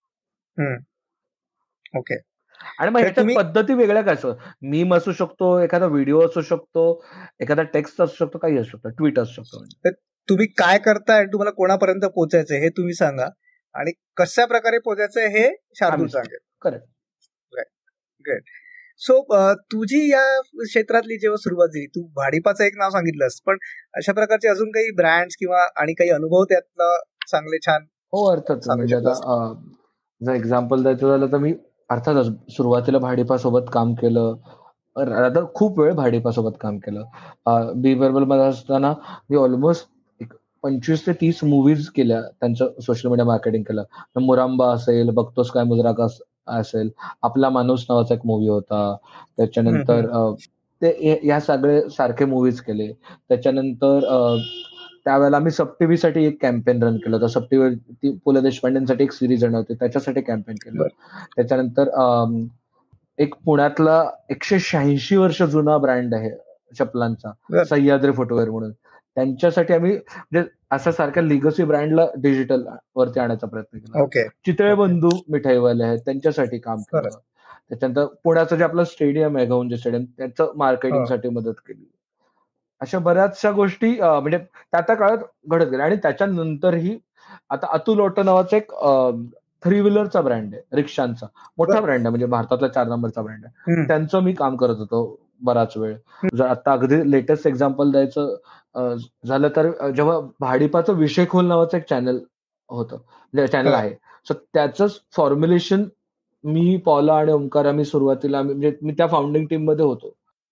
B: ओके.
A: आणि मग ह्याच्यात पद्धती वेगळ्या काय असतो, मीम असू शकतो, एखादा व्हिडिओ असू शकतो, एखादा टेक्स्ट असू शकतो, काही असू शकतो, ट्विट असू शकतो.
B: तुम्ही काय करताय, तुम्हाला कोणापर्यंत पोहोचायचंय हे तुम्ही सांगा आणि कशा प्रकारे पोहोचायचंय हे शार्दूल सांगेल.
A: करेक्ट.
B: ग्रेट. सो तुझी या क्षेत्रातली जेव्हा सुरुवात झाली, तू भाडीपाचं एक नाव सांगितलंस, पण अशा प्रकारचे अजून काही ब्रँड्स किंवा आणि काही अनुभव त्यातलं चांगले छान?
A: हो, अर्थात. म्हणजे आता जर एक्झाम्पल द्यायचं झालं तर मी अर्थातच सुरुवातीला भाडीपासोबत काम केलं, रादर खूप वेळ भाडीपासोबत काम केलं. बी बर्बल मध्ये असताना मी ऑलमोस्ट एक पंचवीस ते तीस मूवीज केल्या, त्यांचं सोशल मीडिया मार्केटिंग केलं. मुरांबा असेल, बघतोस काय मुजरा असेल, आपला माणूस नावाचा एक मूवी होता, त्याच्यानंतर ते या सगळे सारखे मूवीज केले. त्याच्यानंतर त्यावेळेला आम्ही सब टीव्ही साठी एक कॅम्पेन रन केलं होतं. सब टीव्ही पु ल देशपांडेंसाठी एक सिरीज येणार होती, त्याच्यासाठी कॅम्पेन केलं. त्याच्यानंतर एक पुण्यातला एकशे शहाऐंशी वर्ष जुना ब्रँड आहे चपलांचा, सह्याद्री फुटवेअर म्हणून, त्यांच्यासाठी आम्ही म्हणजे अशा सारख्या लिगसी ब्रँडला डिजिटल वरती आणायचा प्रयत्न केला. चितळे बंधू मिठाईवाले आहेत, त्यांच्यासाठी काम केलं. त्याच्यानंतर पुण्याचं जे आपलं स्टेडियम आहे, गहुंजे स्टेडियम, त्याचं मार्केटिंगसाठी मदत केली. अशा बऱ्याचशा गोष्टी म्हणजे त्या त्या काळात घडत गेल्या. आणि त्याच्यानंतरही आता अतुल ऑटो नावाचा एक थ्री व्हीलरचा ब्रँड आहे, रिक्षांचा मोठा ब्रँड आहे, म्हणजे भारतातला चार नंबरचा ब्रँड आहे, त्यांचं मी काम करत होतो बराच वेळ. जर आता अगदी लेटेस्ट एक्झाम्पल द्यायचं झालं तर जेव्हा भाडीपाचं विषय खोल नावाचं एक चॅनल होतं, चॅनल आहे, सो त्याचं फॉर्म्युलेशन मी, पॉला आणि ओंकार आम्ही सुरुवातीला म्हणजे मी त्या फाउंडिंग टीम मध्ये होतो.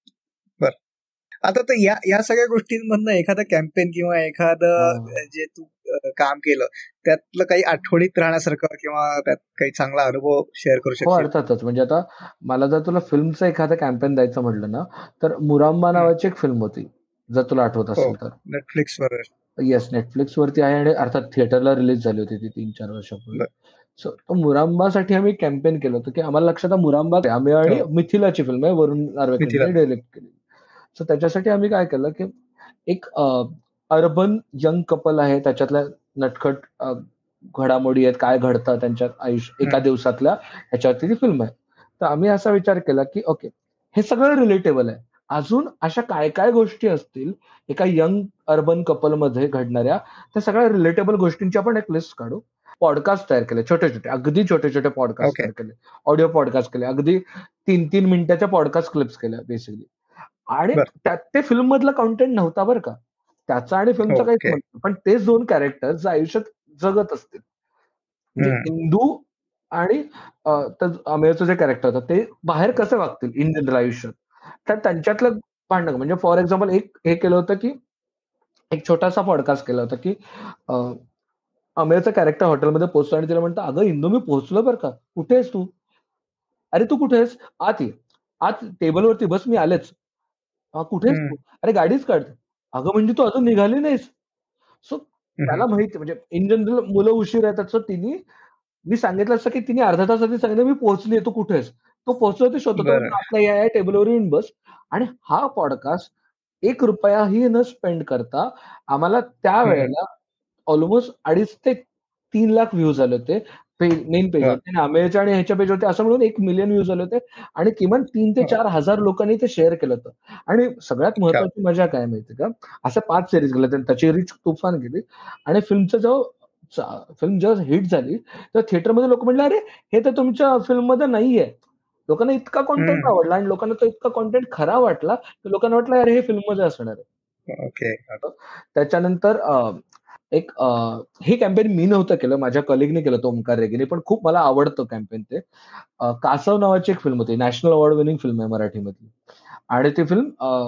B: आता तर या या सगळ्या गोष्टींमधनं एखादा कॅम्पेन किंवा एखादं जे तू काम केलं त्यातलं काही आठवणीत राहण्यासारखं किंवा त्यात काही चांगला अनुभव शेअर करू शकतो?
A: हो, अर्थातच. म्हणजे आता मला जर तुला फिल्मचं एखादं कॅम्पेन द्यायचं म्हटलं ना, तर मुरांबा नावाची एक फिल्म होती, जर तुला आठवत असेल तर.
B: नेटफ्लिक्सवर.
A: येस, नेटफ्लिक्स वरती आहे आणि अर्थात थिएटरला रिलीज झाली होती ती तीन चार वर्षापूर्वी. सो तो मुरांबासाठी आम्ही कॅम्पेन केलं होतं की आम्हाला लक्षात मुरांबा आम्ही आणि मिथिलाची फिल्म आहे, वरुण नार्वेकरने डायरेक्ट केली. सो त्याच्यासाठी आम्ही काय केलं की एक अर्बन यंग कपल आहे, त्याच्यातल्या नटखट घडामोडी आहेत, काय घडतं त्यांच्या आयुष्य एका दिवसातल्या, ह्याच्यावरती ती फिल्म आहे. तर आम्ही असा विचार केला की ओके, हे सगळं रिलेटेबल आहे, अजून अशा काय काय गोष्टी असतील एका यंग अर्बन कपलमध्ये घडणाऱ्या, त्या सगळ्या रिलेटेबल गोष्टींची आपण एक लिस्ट काढू. पॉडकास्ट तयार केले, छोटे छोटे, अगदी छोटे छोटे पॉडकास्ट तयार केले, ऑडिओ पॉडकास्ट केले, अगदी तीन तीन मिनिटाच्या पॉडकास्ट क्लिप्स केल्या बेसिकली. आणि त्यात ते फिल्म मधला कॉन्टेंट नव्हता बरं का, त्याचा आणि फिल्मचा काहीच म्हणतो, पण तेच दोन कॅरेक्टर जे आयुष्यात जगत असतील, म्हणजे इंदू आणि अमेयचं जे कॅरेक्टर होतं ते बाहेर कसे वागतील इन जनरल आयुष्यात, तर त्यांच्यातलं भांडण. म्हणजे फॉर एक्झाम्पल एक हे केलं होतं की एक छोटासा पॉडकास्ट केला होता की अमेयचं कॅरेक्टर हॉटेलमध्ये पोहोचतो आणि तिला म्हणतं, "अगं इंदू मी पोहोचलो बरं का. कुठे आहेस तू?" "अरे तू कुठे आहेस? आत ये. आत टेबलवरती बस मी आलेच." "हां, कुठे आहेस
B: हं.
A: तू?" "अरे गाडीच काढ." "अगं म्हणजे तू अजून निघाली नाहीस?" सो
B: हं, हं.
A: त्याला माहिती म्हणजे इन जनरल मुलं उशिरा येतात. सो तिनी मी सांगितलं असतं, की तिने अर्ध्या तास आधी सांगितलं, "मी पोहोचली तू कुठे आहेस?" तो पोहोचला ते शोधतो. तो
B: बरं.
A: म्हणतो, "आतल्या या-या टेबलवर येऊन बस." आणि हा पॉडकास्ट एक रुपयाही न स्पेंड करता आम्हाला
B: हं.
A: त्यावेळेला अल्मोस्ट अडीच ते तीन लाख व्ह्यूज आले होते. पे मेन
B: वाह!
A: पेजवरती आणि अमेयच्या आणि ह्याच्या पेजवरती असं मिळून एक मिलियन व्ह्यूज आले होते आणि किमान तीन ते
B: वाह!
A: चार हजार लोकांनी ते शेअर केलं होतं. आणि सगळ्यात
B: क्या
A: महत्त्वाची मजा काय माहिती आहे का? अशा पाच सीरीज गेल्या आणि त्याची रीच तुफान गेली आणि फिल्मचं जेव्हा फिल्म जेव्हा हिट झाली, तेव्हा थिएटरमध्ये लोकं म्हटले, "अरे, हे तर तुमच्या फिल्ममध्ये नाहीये." लोकांना इतका कंटेंट
B: हं.
A: आवडला आणि लोकांना तो इतका कंटेंट खरा वाटला, की लोकांना वाटलं, "अरे, हे फिल्ममध्ये असणार आहे."
B: ओके.
A: त्याच्यानंतर अ, एक अ, हे कॅम्पेन मी नव्हतं केलं. माझ्या कलीगने केलं होतं ओंकार रेगेने. पण खूप मला आवडतं कॅम्पेन ते. अ, कासव नावाची एक फिल्म होती. नॅशनल अवॉर्ड विनिंग फिल्म आहे मराठीमधली. आणि ती फिल्म अ,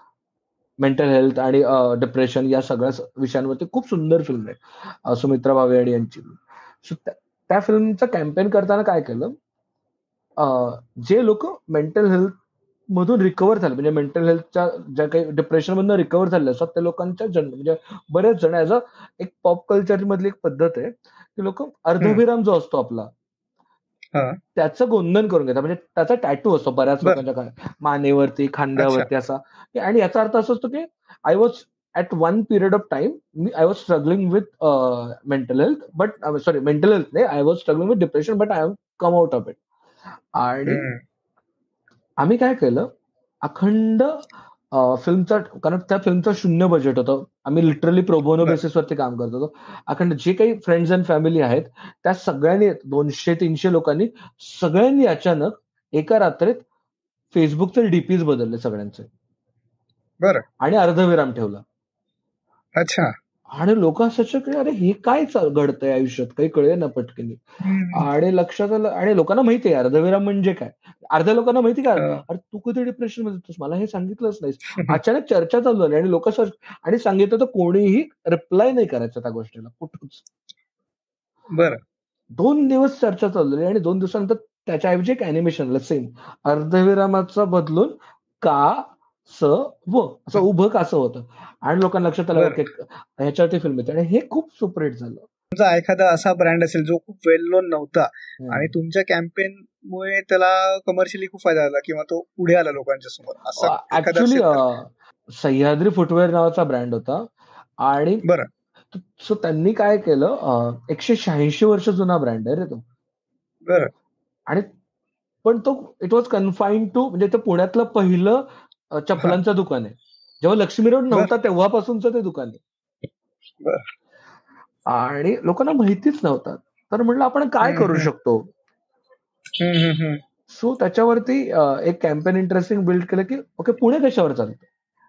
A: मेंटल हेल्थ आणि डिप्रेशन या सगळ्या विषयांवरती खूप सुंदर फिल्म आहे. अ, सुमित्रा भावे यांची. सो त्या त्या फिल्मचं कॅम्पेन करताना काय केलं, अ, जे लोकं मेंटल हेल्थ मधून रिकव्हर झाले म्हणजे मेंटल हेल्थच्या ज्या काही डिप्रेशनमधनं रिकव्हर झालेले असतात, त्या लोकांच्या जन्म म्हणजे बरेच जण ॲज अ एक पॉप कल्चरमधली एक पद्धत आहे, की लोकं
B: हं.
A: अर्धविराम जो असतो आपला,
B: हां.
A: त्याचं गोंधन करून घेतात. म्हणजे त्याचा टॅटू असतो बऱ्याच
B: बरं.
A: लोकांच्या गळ्यात, मानेवरती,
B: अच्छा.
A: खांद्यावरती असा की आणि याचा अर्थ असा असतो, की I was at one period of time मी I was struggling with mental health but sorry mental health नाही, I was struggling with depression but I have come out of it. आणि
B: हं.
A: आम्ही काय केलं, अखंड अ, फिल्मचा कारण त्या फिल्मचं शून्य बजेट होतं. आम्ही लिटरली प्रो बोनो
B: बरं.
A: बेसिसवरती काम करत होतो. अखंड जे काही फ्रेंड्स एंड फॅमिली आहेत, त्या सगळ्यांनी दोनशे तीनशे लोकांनी सगळ्यांनी अचानक एका रात्रीत Facebookचे डी-पीज बदलले सगळ्यांचे
B: बरं.
A: आणि अर्धविराम ठेवला.
B: अच्छा.
A: आणि लोकं असायचे की "अरे हे काय च घडतंय आयुष्यात?" काही कळेना पटकन.
B: हं, हं.
A: आणि लक्षात आलं आणि लोकांना माहिती आहे अर्धविराम म्हणजे काय? अर्ध्या लोकांना माहिती काय?
B: अ,
A: "अरे तू कधी डिप्रेशनमध्ये होतास? मला हे सांगितलंच नाहीस." अचानक चर्चा चालू झाली आणि लोकं सर्च आणि सांगितलं तर कोणीही रिप्लाय नाही करायचं त्या गोष्टीला कुठूच.
B: बरं.
A: दोन दिवस चर्चा चालू झाली आणि दोन दिवसानंतर त्याच्याऐवजी एक अॅनिमेशन आलं सेम. अर्धविरामाचा बदलून का, स, व असं
B: हं.
A: उभं कासव होतं आणि लोकांना लक्षात आलं
B: बरं.
A: ओके ह्याच्यावरती फिल्म येते आणि हे खूप सुपरहिट झालं.
B: तुमचा एखादा असा ब्रँड असेल जो खूप वेल नोन नव्हता आणि
A: हं.
B: तुमच्या कॅम्पेनमुळे त्याला कमर्शियली खूप फायदा झाला किंवा तो पुढे आला लोकांच्या समोर. असं
A: अ,
B: एखादं
A: ॲक्चुअली
B: असेल
A: अ,
B: तर?
A: सह्याद्री फुटवेअर नावाचा ब्रँड होता आणि
B: बरं.
A: सो त्यांनी काय केलं अ, एकशे शहाऐंशी वर्ष जुना ब्रँड आहे रे तो.
B: बरं.
A: आणि पण तो इट वॉज कन्फाईन्ड टू म्हणजे ते पुण्यातलं पहिलं अ,
B: हां.
A: चपलांचं दुकान आहे. जेव्हा लक्ष्मी रोड नव्हता
B: बरं.
A: तेव्हापासूनचं ते दुकान आहे.
B: बरं.
A: आणि लोकांना माहितीच नव्हतं. तर म्हटलं आपण काय
B: हं,
A: करू
B: हं.
A: शकतो?
B: हं, हं, हं.
A: सो त्याच्यावरती अ, एक कॅम्पेन इंटरेस्टिंग बिल्ड केलं, की ओके पुणे कशावर चालतं?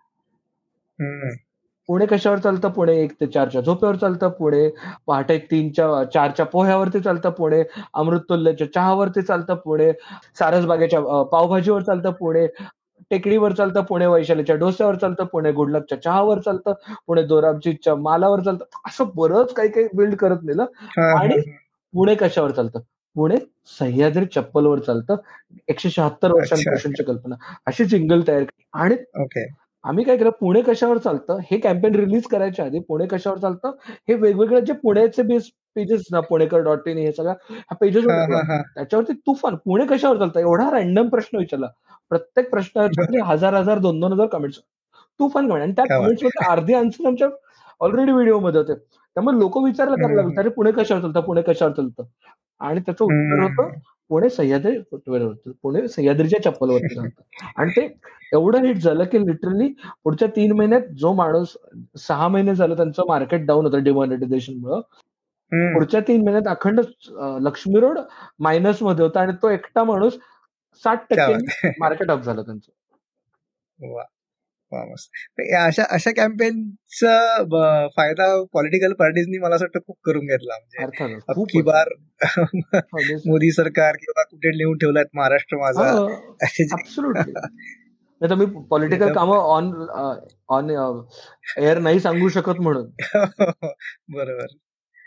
B: हं.
A: पुणे कशावर चालतं? पुणे एक ते चारच्या झोपेवर चालतं. पुणे पहाटे तीनच्या चारच्या पोह्यावरती चालतं. पुणे अमृततुल्यच्या चहावरती चालतं. पुणे सारसबागेच्या अ, पावभाजीवर चालतं. पुणे टेकडीवर चालतं. पुणे वैशालीच्या डोस्यावर चालतं. पुणे गुडलकच्या चहावर चालतं. पुणे दोराबजीच्या मालावर चालतं. असं बरंच काही-काही बिल्ड करत नेलं
B: हां, हां,
A: आणि
B: हां.
A: पुणे कशावर चालतं? पुणे सह्याद्री चप्पलवर चालतं. एकशे शहात्तर
B: अच्छा.
A: वर्षांपासूनची कल्पना. अशी जिंगल तयार केली आणि
B: ओके.
A: आम्ही काय केलं, पुणे कशावर चालतं, हे कॅम्पेन रिलीज करायच्या आधी पुणे कशावर चालतं, हे वेगवेगळे जे पुण्याचे बेस पेजेस ना, पुणेकर डॉट इन हे सगळ्या ह्या पेजेस
B: हां,
A: होत्या बघा.
B: हां, हां.
A: त्याच्यावरती तुफान पुणे कशावर चालतं एवढा रँडम प्रश्न विचारला. प्रत्येक प्रश्नावरती
B: बरं.
A: हजार हजार, दोन दोन हजार कमेंट्स. तुफान कमेंट आणि त्या
B: क्या बात
A: कमेंट्समध्ये अर्धे आन्सर आमच्या ऑलरेडी व्हिडिओमध्ये होते. त्यामुळे लोकं विचारायला
B: है!
A: करायला
B: हं,
A: लागले,
B: हं.
A: "अरे पुणे कशावर चालतं? पुणे कशावर चालतं?" आणि त्याचं उत्तर होतं,
B: हं.
A: "पुणे सह्याद्री फुटवेअरवरती. पुणे सह्याद्रीच्या चप्पलवरती चालतं." आणि ते एवढं हिट झालं, की लिटरली पुढच्या तीन महिन्यात जो माणूस सहा महिने झालं त्यांचं मार्केट डाउन होतं डिमॉनिटायझेशनमुळं.
B: हं.
A: पुढच्या तीन महिन्यात अखंड अ, लक्ष्मी रोड मायनसमध्ये होता आणि तो एकटा माणूस
B: क्या
A: साठ टक्के
B: बात है!
A: मार्केट अप झालं त्यांचं.
B: वाह! वाह! मस्त. तर या अशा अशा कॅम्पेनचा ब फायदा पॉलिटिकल पार्टीजनी मला असं वाटतं खूप करून घेतला. म्हणजे
A: अर्थातच
B: अब की
A: खूपच.
B: बार
A: ऑब्व्हियसली.
B: मोदी सरकार किंवा कुठे लिहून ठेवलाय महाराष्ट्र माझा.
A: हो,
B: असे जे
A: ॲब्सोल्युटली. नाहीतर मी
B: ते
A: पॉलिटिकल
B: तर
A: कामं ऑन ऑन एअर नाही सांगू शकत म्हणून.
B: बरोबर.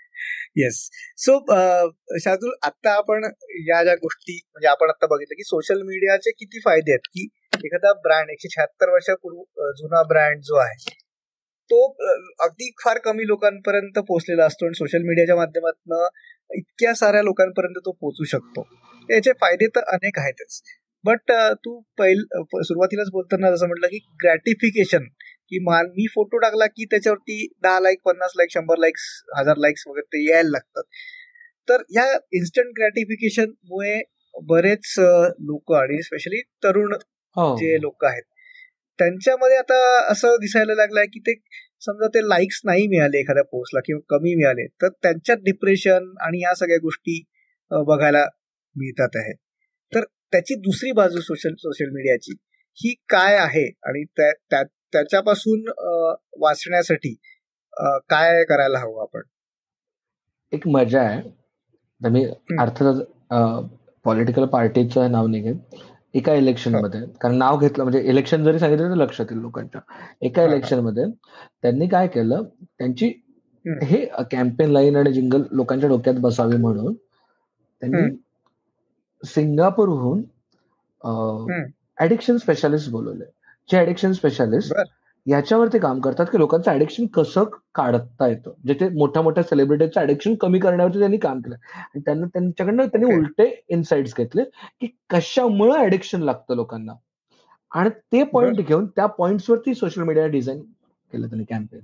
B: येस. सो शार्दूल, आता आपण या ज्या गोष्टी म्हणजे आपण आता बघितलं की सोशल मीडियाचे किती फायदे आहेत, की एखादा ब्रँड एकशे शहात्तर वर्षापूर्वी अ, जुना ब्रँड जो आहे तो अ, अगदी फार कमी लोकांपर्यंत पोहोचलेला असतो आणि सोशल मीडियाच्या माध्यमातून इतक्या साऱ्या लोकांपर्यंत तो पोहोचू शकतो. याचे फायदे तर अनेक आहेतच. बट तू पहिल अ, प- सुरुवातीलाच बोलताना जसं म्हटलं की ग्रॅटिफिकेशन, की मान मी फोटो टाकला की त्याच्यावरती दहा लाईक, पन्नास लाईक, शंभर लाईक्स, हजार लाईक्स वगैरे ते यायला लागतात. तर ह्या इन्स्टंट ग्रॅटिफिकेशन मुळे बरेच लोक आणि स्पेशली तरुण
A: हो.
B: जे लोक आहेत त्यांच्यामध्ये आता असं दिसायला लागलंय की ते समजा ते लाईक्स नाही मिळाले एखाद्या पोस्टला किंवा कमी मिळाले तर त्यांच्यात डिप्रेशन आणि या सगळ्या गोष्टी अ, बघायला मिळतात आहे. तर त्याची दुसरी बाजू सोशल सोशल मीडियाची ही काय आहे आणि त्या- त्या- त्याच्यापासून अ, वाचण्यासाठी अ, काय करायला हवं आपण?
A: एक मजा आहे. तर मी
B: हम्म,
A: अर्थातच पॉलिटिकल पार्टीचं नाव निघेल. एका इलेक्शन
B: हो,
A: मध्ये कारण नाव घेतलं म्हणजे इलेक्शन जरी सांगितलं तर लक्षात येईल लोकांच्या. एका
B: हा, हा,
A: इलेक्शन मध्ये त्यांनी काय केलं, त्यांची
B: हम्म,
A: हे कॅम्पेन लाईन आणि जिंगल लोकांच्या डोक्यात बसावी म्हणून त्यांनी
B: हम्म,
A: सिंगापूरहून
B: हम्म,
A: ऍडिक्शन स्पेशालिस्ट बोलवले. जे ऍडिक्शन स्पेशालिस्ट
B: बर,
A: याच्यावरती काम करतात की लोकांचं ऍडिक्शन कसं काढता येतं. जे ते मोठ्या मोठ्या सेलिब्रिटीचं ऍडिक्शन कमी करण्यावरती त्यांनी काम केलं आणि त्यांना त्यांच्याकडनं त्यांनी
B: ओके,
A: उलटे इन्साइट्स घेतले की कशामुळे ऍडिक्शन लागतं लोकांना आणि ते
B: बर,
A: पॉइंट घेऊन त्या पॉइंट्सवरती सोशल मीडिया डिझाईन केलं त्यांनी कॅम्पेन.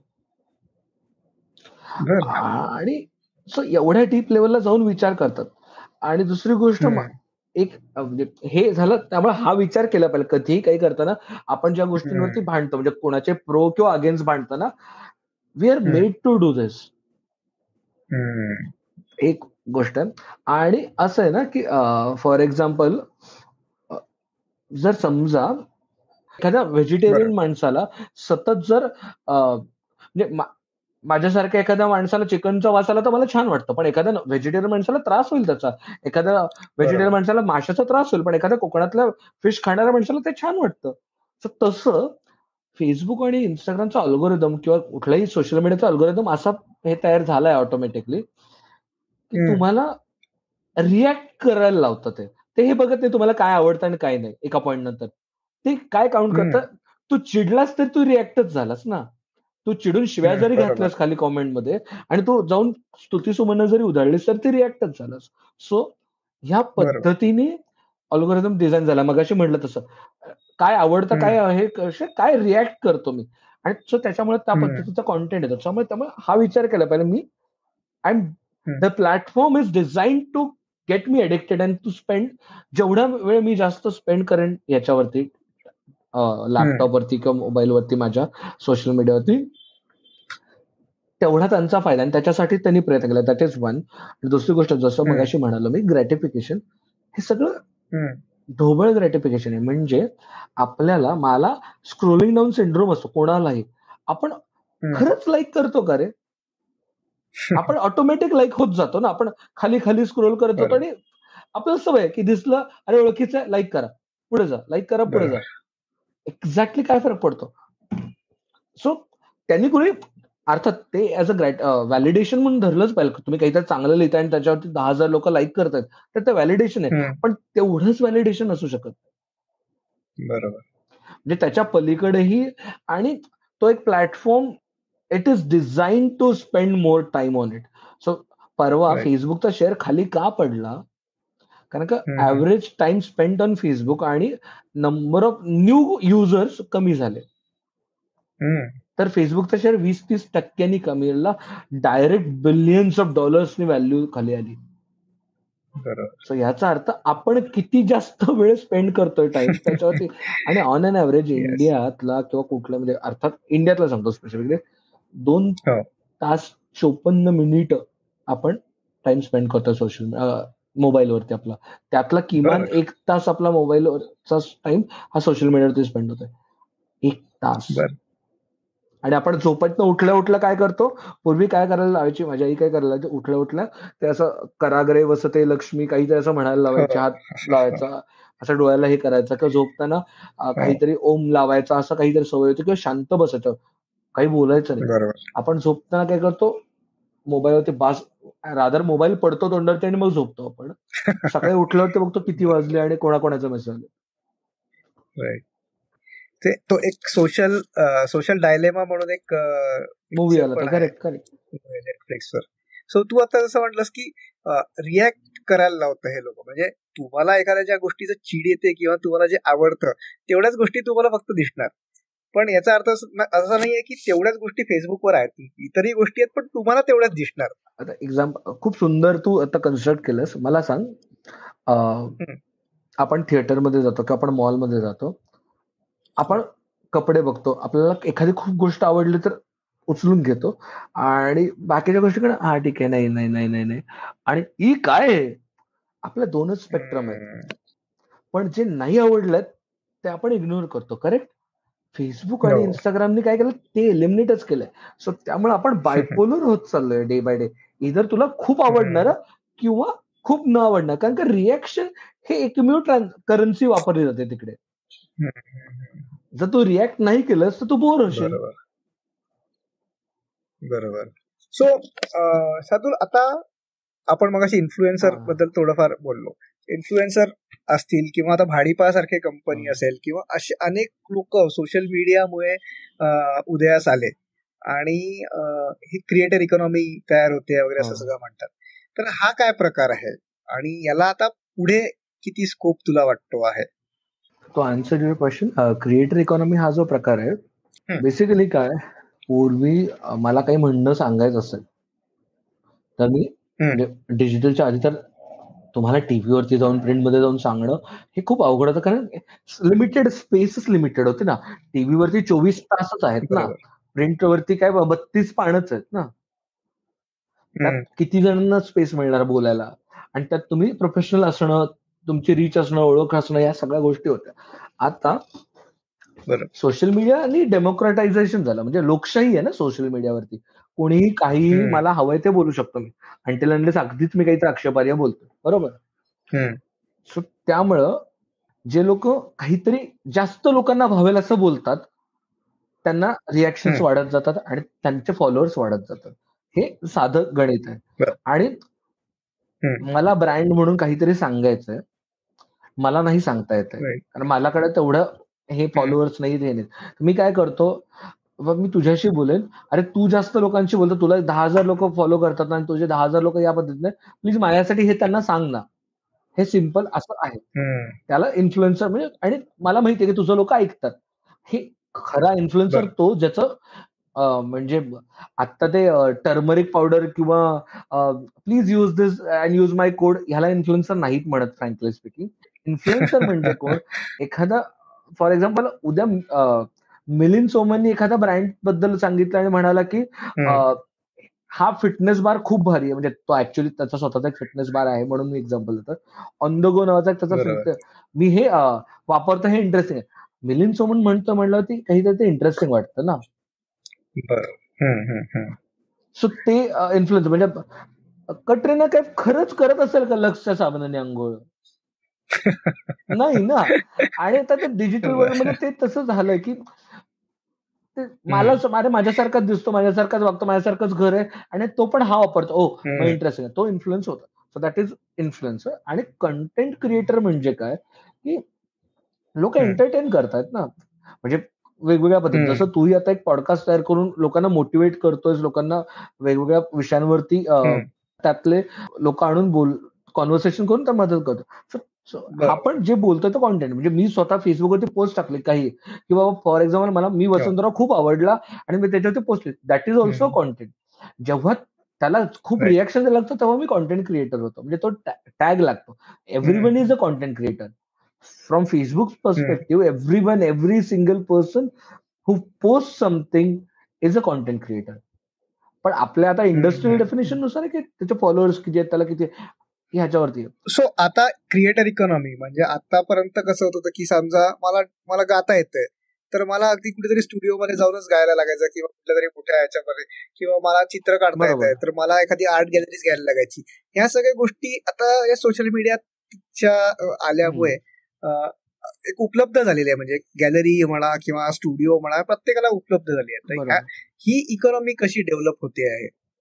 B: बर,
A: आणि सो एवढ्या डीप लेवलला जाऊन विचार करतात. आणि दुसरी गोष्ट म-
B: हम्म,
A: एक अ, म्हणजे हे झालं त्यामुळे हा विचार केला पाहिजे कधीही काही करताना. आपण ज्या गोष्टींवरती
B: हम्म,
A: भांडतो म्हणजे कोणाचे प्रो किंवा अगेन्स्ट भांडताना we are
B: hmm,
A: made to do this.
B: Hmm,
A: एक गोष्ट आहे. आणि असं आहे ना की फॉर एक्झाम्पल जर समजा एखाद्या
B: बर,
A: व्हेजिटेरियन माणसाला सतत जर अ, म्हणजे मा- माझ्यासारख्या एखाद्या माणसाला चिकनचा वास आला तर मला छान वाटतं, पण एखाद्या व्हेजिटेरियन माणसाला त्रास होईल त्याचा. एखाद्या व्हेजिटेरियन
B: बरोबर,
A: माणसाला माशाचा त्रास होईल, पण एखाद्या कोकणातल्या फिश खाणाऱ्या माणसाला ते छान वाटतं. तर तसं फेसबुक आणि इंस्टाग्रामचा अल्गोरिदम किंवा कुठलाही सोशल मीडियाचा अल्गोरिदम असा हे तयार झालाय ऑटोमॅटिकली की
B: हम्म,
A: तुम्हाला रिॲक्ट करायला लावतं ते. ते हे बघत नाही तुम्हाला काय आवडतं आणि काय नाही एका पॉइंट नंतर. ते काय काउंट
B: हम्म,
A: करतं, तू चिडलास तर तू रिॲक्टच झालास ना. तू चिडून शिव्या
B: हम्म,
A: जरी
B: बरोबर,
A: घातल्यास खाली कॉमेंटमध्ये आणि तू जाऊन स्तुतीसुमनं जरी उधळलीस तर ती रिॲक्टच झालास. सो ह्या
B: बरोबर,
A: पद्धतीने अल्गोरिदम डिझाइन झाला. मगाशी म्हटलं तसं. काय आवडतं, काय
B: हम्म,
A: आहे, कसे काय रिॲक्ट करतो मी आणि सो त्याच्यामुळे त्या
B: हम्म,
A: पद्धतीचा कंटेंट येतो. त्यामुळे त्यामुळे हा विचार केला पाहिजे मी and
B: hmm,
A: the platform is design to get me addicted and to spend जेवढा वेळ मी जास्त स्पेंड करेन याच्यावरती
B: हम्म,
A: लॅपटॉपवरती किंवा मोबाईलवरती माझ्या सोशल मीडियावरती तेवढा त्यांचा फायदा आणि त्याच्यासाठी त्यांनी प्रयत्न केला. That is one. दुसरी गोष्ट जसं
B: हम्म,
A: मगाशी म्हणालो मी ग्रॅटिफिकेशन हे सगळं
B: हम्म,
A: ढोबळ ग्रॅटिफिकेशन आहे. म्हणजे आपल्याला मला स्क्रोलिंग डाऊन सिंड्रोम असतो कोणालाही. आपण
B: हम्म,
A: खरंच लाईक करतो का रे? आपण ऑटोमॅटिक लाईक होत जातो ना. आपण खाली खाली स्क्रोल करत जातो
B: बरोबर,
A: आणि आपल्याला सवय आहे, की दिसलं अरे ओळखीचं आहे लाईक करा. पुढे जा. लाईक करा पुढे जा.
B: बरोबर,
A: एक्झॅक्टली काय फरक पडतो? सो त्यांनी कोणी अर्थात ते ॲज अ ग्रॅट व्हॅलिडेशन म्हणून धरलंच पाहिजे. तुम्ही काहीतरी चांगलं लिहिताय आणि त्याच्यावरती दहा हजार लोकं लाईक करतायत, तर ते व्हॅलिडेशन आहे.
B: हम्म,
A: पण तेवढंच व्हॅलिडेशन असू शकत नाही.
B: बरोबर,
A: म्हणजे त्याच्या पलीकडेही आणि तो एक platform it is design to spend more time on it. So परवा
B: राईट,
A: Facebookचा शेअर खाली का पडला? कारण का
B: hmm, hmm,
A: average time spent on Facebook आणि नंबर ऑफ न्यू युजर्स कमी झाले.
B: हम्म,
A: तर Facebookचा शेअर वीस ते तीस टक्क्यांनी कमी झाला. डायरेक्ट बिलियन्स ऑफ डॉलर्सनी व्हॅल्यू खाली आली.
B: बरोबर,
A: सो याचा अर्थ आपण किती जास्त वेळ स्पेंड करतोय टाइम त्याच्यावरती आणि ऑन अन ॲव्हरेज
B: येस,
A: इंडियातला किंवा कुठल्या म्हणजे अर्थात इंडियातला सांगतो स्पेसिफिकली दोन
B: हो,
A: तास चोपन्न मिनिट आपण टाइम स्पेंड करतो सोशल मोबाईलवरती आपला. त्यातला किमान
B: बर,
A: एक तास आपला मोबाईलवरचा टाइम हा सोशल मीडियावरती स्पेंड होतोय. एक तास.
B: बर,
A: आणि आपण झोपेतनं उठल्या उठल्या काय करतो? पूर्वी काय करायला लावायची, माझी आई काय करायला लावायची, उठल्या उठल्या ते असं कराग्रे वसते लक्ष्मी काहीतरी असं म्हणायला
B: हो,
A: लावायची, हात लावायचा, असं डोळ्याला हे करायचं किंवा झोपताना अ,
B: हो,
A: काहीतरी ओम लावायचा, असं काहीतरी सवय होती किंवा शांत बसायचं, काही बोलायचं नाही.
B: बरोबर,
A: आपण झोपताना काय करतो? मोबाईलवरती बास रादर मोबाईल पडतो तोंडावरती आणि मग झोपतो आपण. सकाळी उठल्यावरती बघतो किती वाजले आणि कोणाकोणाचे मेसेज आले.
B: राईट. ते तो एक सोशल सोशल डायलेमा म्हणून एक
A: मूवी आला होता. Correct correct.
B: नेटफ्लिक्सवर. सो तू आता जसं म्हटलंस की रिॲक्ट करायला लावतं हे लोक, म्हणजे तुम्हाला एखाद्या ज्या गोष्टीचं चीड येते किंवा तुम्हाला जे आवडतं तेवढ्याच गोष्टी तुम्हाला फक्त दिसणार. पण याचा अर्थ असा नाहीये की तेवढ्याच गोष्टी फेसबुकवर आहेत, इतरही गोष्टी आहेत पण तुम्हाला तेवढ्याच दिसणार.
A: आता एक्झाम्पल खूप सुंदर तू आता कन्स्ट्रक्ट केलंस. मला सांग, आपण थिएटरमध्ये जातो किंवा आपण मॉलमध्ये जातो, आपण कपडे बघतो, आपल्याला एखादी खूप गोष्ट आवडली तर उचलून घेतो आणि बाकीच्या गोष्टीकडे हा ठीक आहे, नाही नाही नाही नाही नाही आणि ही काय आहे, आपल्या दोनच स्पेक्ट्रम आहेत. पण जे नाही आवडलं ते आपण इग्नोर करतो. करेक्ट. फेसबुक आणि इंस्टाग्रामने काय केलं ते एलिमिनेटच केलंय. सो त्यामुळे आपण बायपोलर होत चाललोय डे बाय डे. इधर तुला खूप आवडणार किंवा खूप न आवडणार, कारण का रिॲक्शन हे एकमेव करन्सी वापरली जाते तिकडे. जर तू रिॲक्ट नाही केलंस तर तू बोर होशील.
B: बरोबर. सो शार्दूल, आता आपण मगाशी इन्फ्लुएन्सर बद्दल थोडंफार बोललो. इन्फ्लुएन्सर असतील किंवा आता भाडीपासारखे कंपनी असेल किंवा असे अनेक लोक सोशल मीडियामुळे उदयास आले आणि ही क्रिएटर इकॉनॉमी तयार होते वगैरे असं सगळं म्हणतात. तर हा काय प्रकार आहे आणि याला आता पुढे किती स्कोप तुला वाटतो आहे?
A: To answer your question. Creator economy हा जो प्रकार आहे, बेसिकली काय, पूर्वी मला काही म्हणणं सांगायचं असेल तर मी म्हणजे डिजिटलच्या आधी तर तुम्हाला टीव्हीवरती जाऊन प्रिंटमध्ये जाऊन सांगणं हे खूप अवघड होतं, कारण लिमिटेड स्पेसच लिमिटेड होते ना. टीव्हीवरती चोवीस तासच आहेत ना, प्रिंटवरती काय बत्तीस पानच आहेत ना. त्यात किती जणांना स्पेस मिळणार बोलायला, आणि त्यात तुम्ही प्रोफेशनल असणं, तुमची रीच असणं, ओळख असणं, या सगळ्या गोष्टी होत्या. आता सोशल मीडिया आणि डेमोक्रेटायझेशन झालं, म्हणजे लोकशाही आहे ना सोशल मीडियावरती. कोणीही काहीही मला हवंय ते बोलू शकतो मी, अनटिल अनलेस अगदीच मी काहीतरी आक्षेपार्ह बोलतो. बरोबर. सो त्यामुळं जे लोक काहीतरी जास्त लोकांना भावेल असं बोलतात त्यांना रिॲक्शन्स वाढत जातात आणि त्यांचे फॉलोअर्स वाढत जातात. हे साधं गणित आहे. आणि मला ब्रँड म्हणून काहीतरी सांगायचंय, मला नाही सांगता येत आहे, कारण माझ्याकडे तेवढं हे फॉलोअर्स नाही, हे नाही. मी काय करतो, मी तुझ्याशी बोलेन, अरे तू जास्त लोकांशी बोलतो, तुला दहा हजार लोक फॉलो करतात आणि तुझे दहा हजार लोक या पद्धतीने, प्लीज माझ्यासाठी हे त्यांना सांग ना. हे सिम्पल असं आहे. त्याला इन्फ्लुएन्सर म्हणजे, आणि मला माहितीये की तुझं लोक ऐकतात. हे खरा इन्फ्लुएन्सर तो ज्याचं म्हणजे आता ते टर्मरिक पावडर किंवा please use this and use my code, ह्याला इन्फ्लुएन्सर नाहीत म्हणत फ्रँकली स्पीकिंग. इन्फ्लुएन्सर म्हणजे कोण, एखादा फॉर एक्झाम्पल उद्या मिलिंद सोमननी एखाद्या ब्रँड बद्दल सांगितलं आणि म्हणाला की हा फिटनेस बार खूप भारी आहे, म्हणजे तो ऍक्च्युअली त्याचा स्वतःचा एक फिटनेस बार आहे म्हणून मी एक्झाम्पल देतो. ऑन द गो नावाचा त्याचा, मी हे वापरतो, हे इंटरेस्टिंग आहे. मिलिंद सोमन म्हणतो म्हणलं की काहीतरी ते इंटरेस्टिंग वाटतं ना. सो ते इन्फ्लुएन्सर म्हणजे कटरीना कैफ खरंच करत असेल का लक्सच्या साबणाने अंघोळ? नाही ना. आणि आता ते डिजिटल वर्ल्ड मध्ये ते तसं झालं की मला अरे माझ्यासारखाच दिसतो, माझ्यासारखाच वागतो, माझ्यासारखंच घर आहे आणि तो पण हा वापरतो, ओ मग इंटरेस्टिंग आहे. तो इन्फ्लुएन्स होता. So that is influencer. आणि कंटेंट क्रिएटर म्हणजे काय, की लोक एंटरटेन करतायत ना, म्हणजे वेगवेगळ्या पद्धतीने. जसं तूही आता एक पॉडकास्ट तयार करून लोकांना मोटिवेट करतोयस, लोकांना वेगवेगळ्या विषयांवरती त्यातले लोक आणून बोल कॉन्व्हर्सेशन करून त्या मदत करतो. आपण जे बोलतोय तो कॉन्टेंट, म्हणजे मी स्वतः फेसबुकवरती पोस्ट टाकली काही, की बाबा फॉर एक्झाम्पल मला मी वसंतराव खूप आवडला आणि मी त्याच्यावरती post, that is also content. जेव्हा त्याला खूप रिॲक्शन द्यायला लागतं तेव्हा मी कॉन्टेंट क्रिएटर होतो, म्हणजे तो टॅग लागतो. Everyone is a content creator. From Facebook perspective, everyone, every single person who post something is a content creator. पण आपल्या आता इंडस्ट्रियल डेफिनेशन नुसार आहे की त्याचे फॉलोअर्स किती आहेत, त्याला किती, ह्याच्यावरती.
B: सो आता क्रिएटर इकॉनॉमी म्हणजे आतापर्यंत कसं होतं की समजा मला मला गाता येतंय तर मला अगदी कुठेतरी स्टुडिओमध्ये जाऊनच गायला लागायचं किंवा कुठल्या तरी मोठ्या ह्याच्यामध्ये, किंवा मला चित्र काढता येत आहे तर मला एखादी आर्ट गॅलरीज घ्यायला लागायची. ह्या सगळ्या गोष्टी आता या सोशल मीडियाच्या आल्यामुळे एक उपलब्ध झालेली आहे, म्हणजे गॅलरी म्हणा किंवा स्टुडिओ म्हणा प्रत्येकाला उपलब्ध झाली आहे. ही इकॉनॉमी कशी डेव्हलप होते आहे?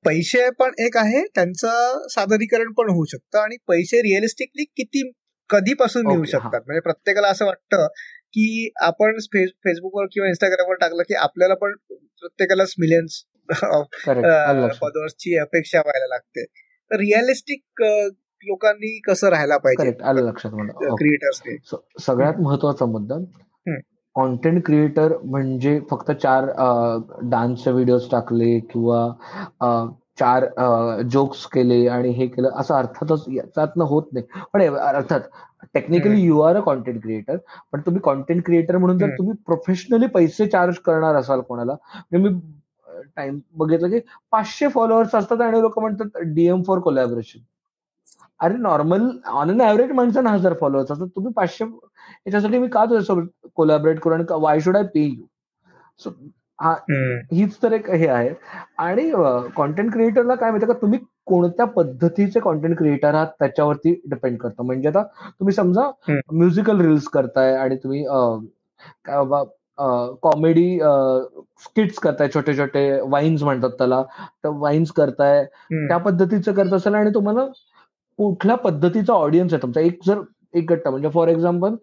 C: पैसे पण एक आहे, त्यांचं सादरीकरण पण होऊ शकतं आणि पैसे रिअलिस्टिकली किती कधीपासून मिळू
A: ओके. हां.
C: शकतात. म्हणजे प्रत्येकाला असं वाटतं की आपण फेस फेसबुकवर किंवा इंस्टाग्रामवर टाकलं की आपल्याला पण प्रत्येकालाच मिलियन्स
A: करेक्ट. आलं लक्षात.
C: फॉलोअर्सची अपेक्षा व्हायला लागते. तर रिअलिस्टिक लोकांनी कसं राहायला पाहिजे
A: करेक्ट. आलं लक्षात मला. ओके.
C: क्रिएटर्सने?
A: स- सगळ्यात महत्वाचा मुद्दा,
C: हम्म.
A: कॉन्टेंट क्रिएटर म्हणजे फक्त चार डान्सचे व्हिडिओज टाकले किंवा अ, चार जोक्स केले आणि हे केलं असं अर्थातच याच्यातनं होत नाही. पण हे अर्थात technically you are a content creator, पण तुम्ही कॉन्टेंट क्रिएटर म्हणून जर
C: हम्म.
A: तुम्ही प्रोफेशनली पैसे चार्ज करणार असाल कोणाला, म्हणजे मी टाइम बघितलं की पाचशे फॉलोअर्स असतात आणि लोक म्हणतात डीएम फॉर कोलॅबरेशन. अरे नॉर्मल ऑन अन ऍव्हरेज माणसांना हजार फॉलोअर्स असतात, तुम्ही पाचशे याच्यासाठी मी का तुझ्यासोबत कोलॅबरेट करू आणि why should I pay you? So हा
C: हम्म.
A: हीच तर एक हे आहे. आणि कॉन्टेंट क्रिएटरला काय माहिती का, तुम्ही कोणत्या पद्धतीचे कॉन्टेंट क्रिएटर आहात त्याच्यावरती डिपेंड करतं. म्हणजे आता तुम्ही समजा
C: हम्म.
A: म्युझिकल रील्स करताय आणि तुम्ही अं, काय बाबा कॉमेडी स्किट्स करताय, छोटे छोटे वाईन्स म्हणतात त्याला, तर वाईन्स करताय
C: हम्म.
A: त्या पद्धतीचं करत असाल आणि तुम्हाला कुठल्या पद्धतीचा ऑडियन्स आहे तुमचा, एक जर एक गट्टा म्हणजे फॉर एक्झाम्पल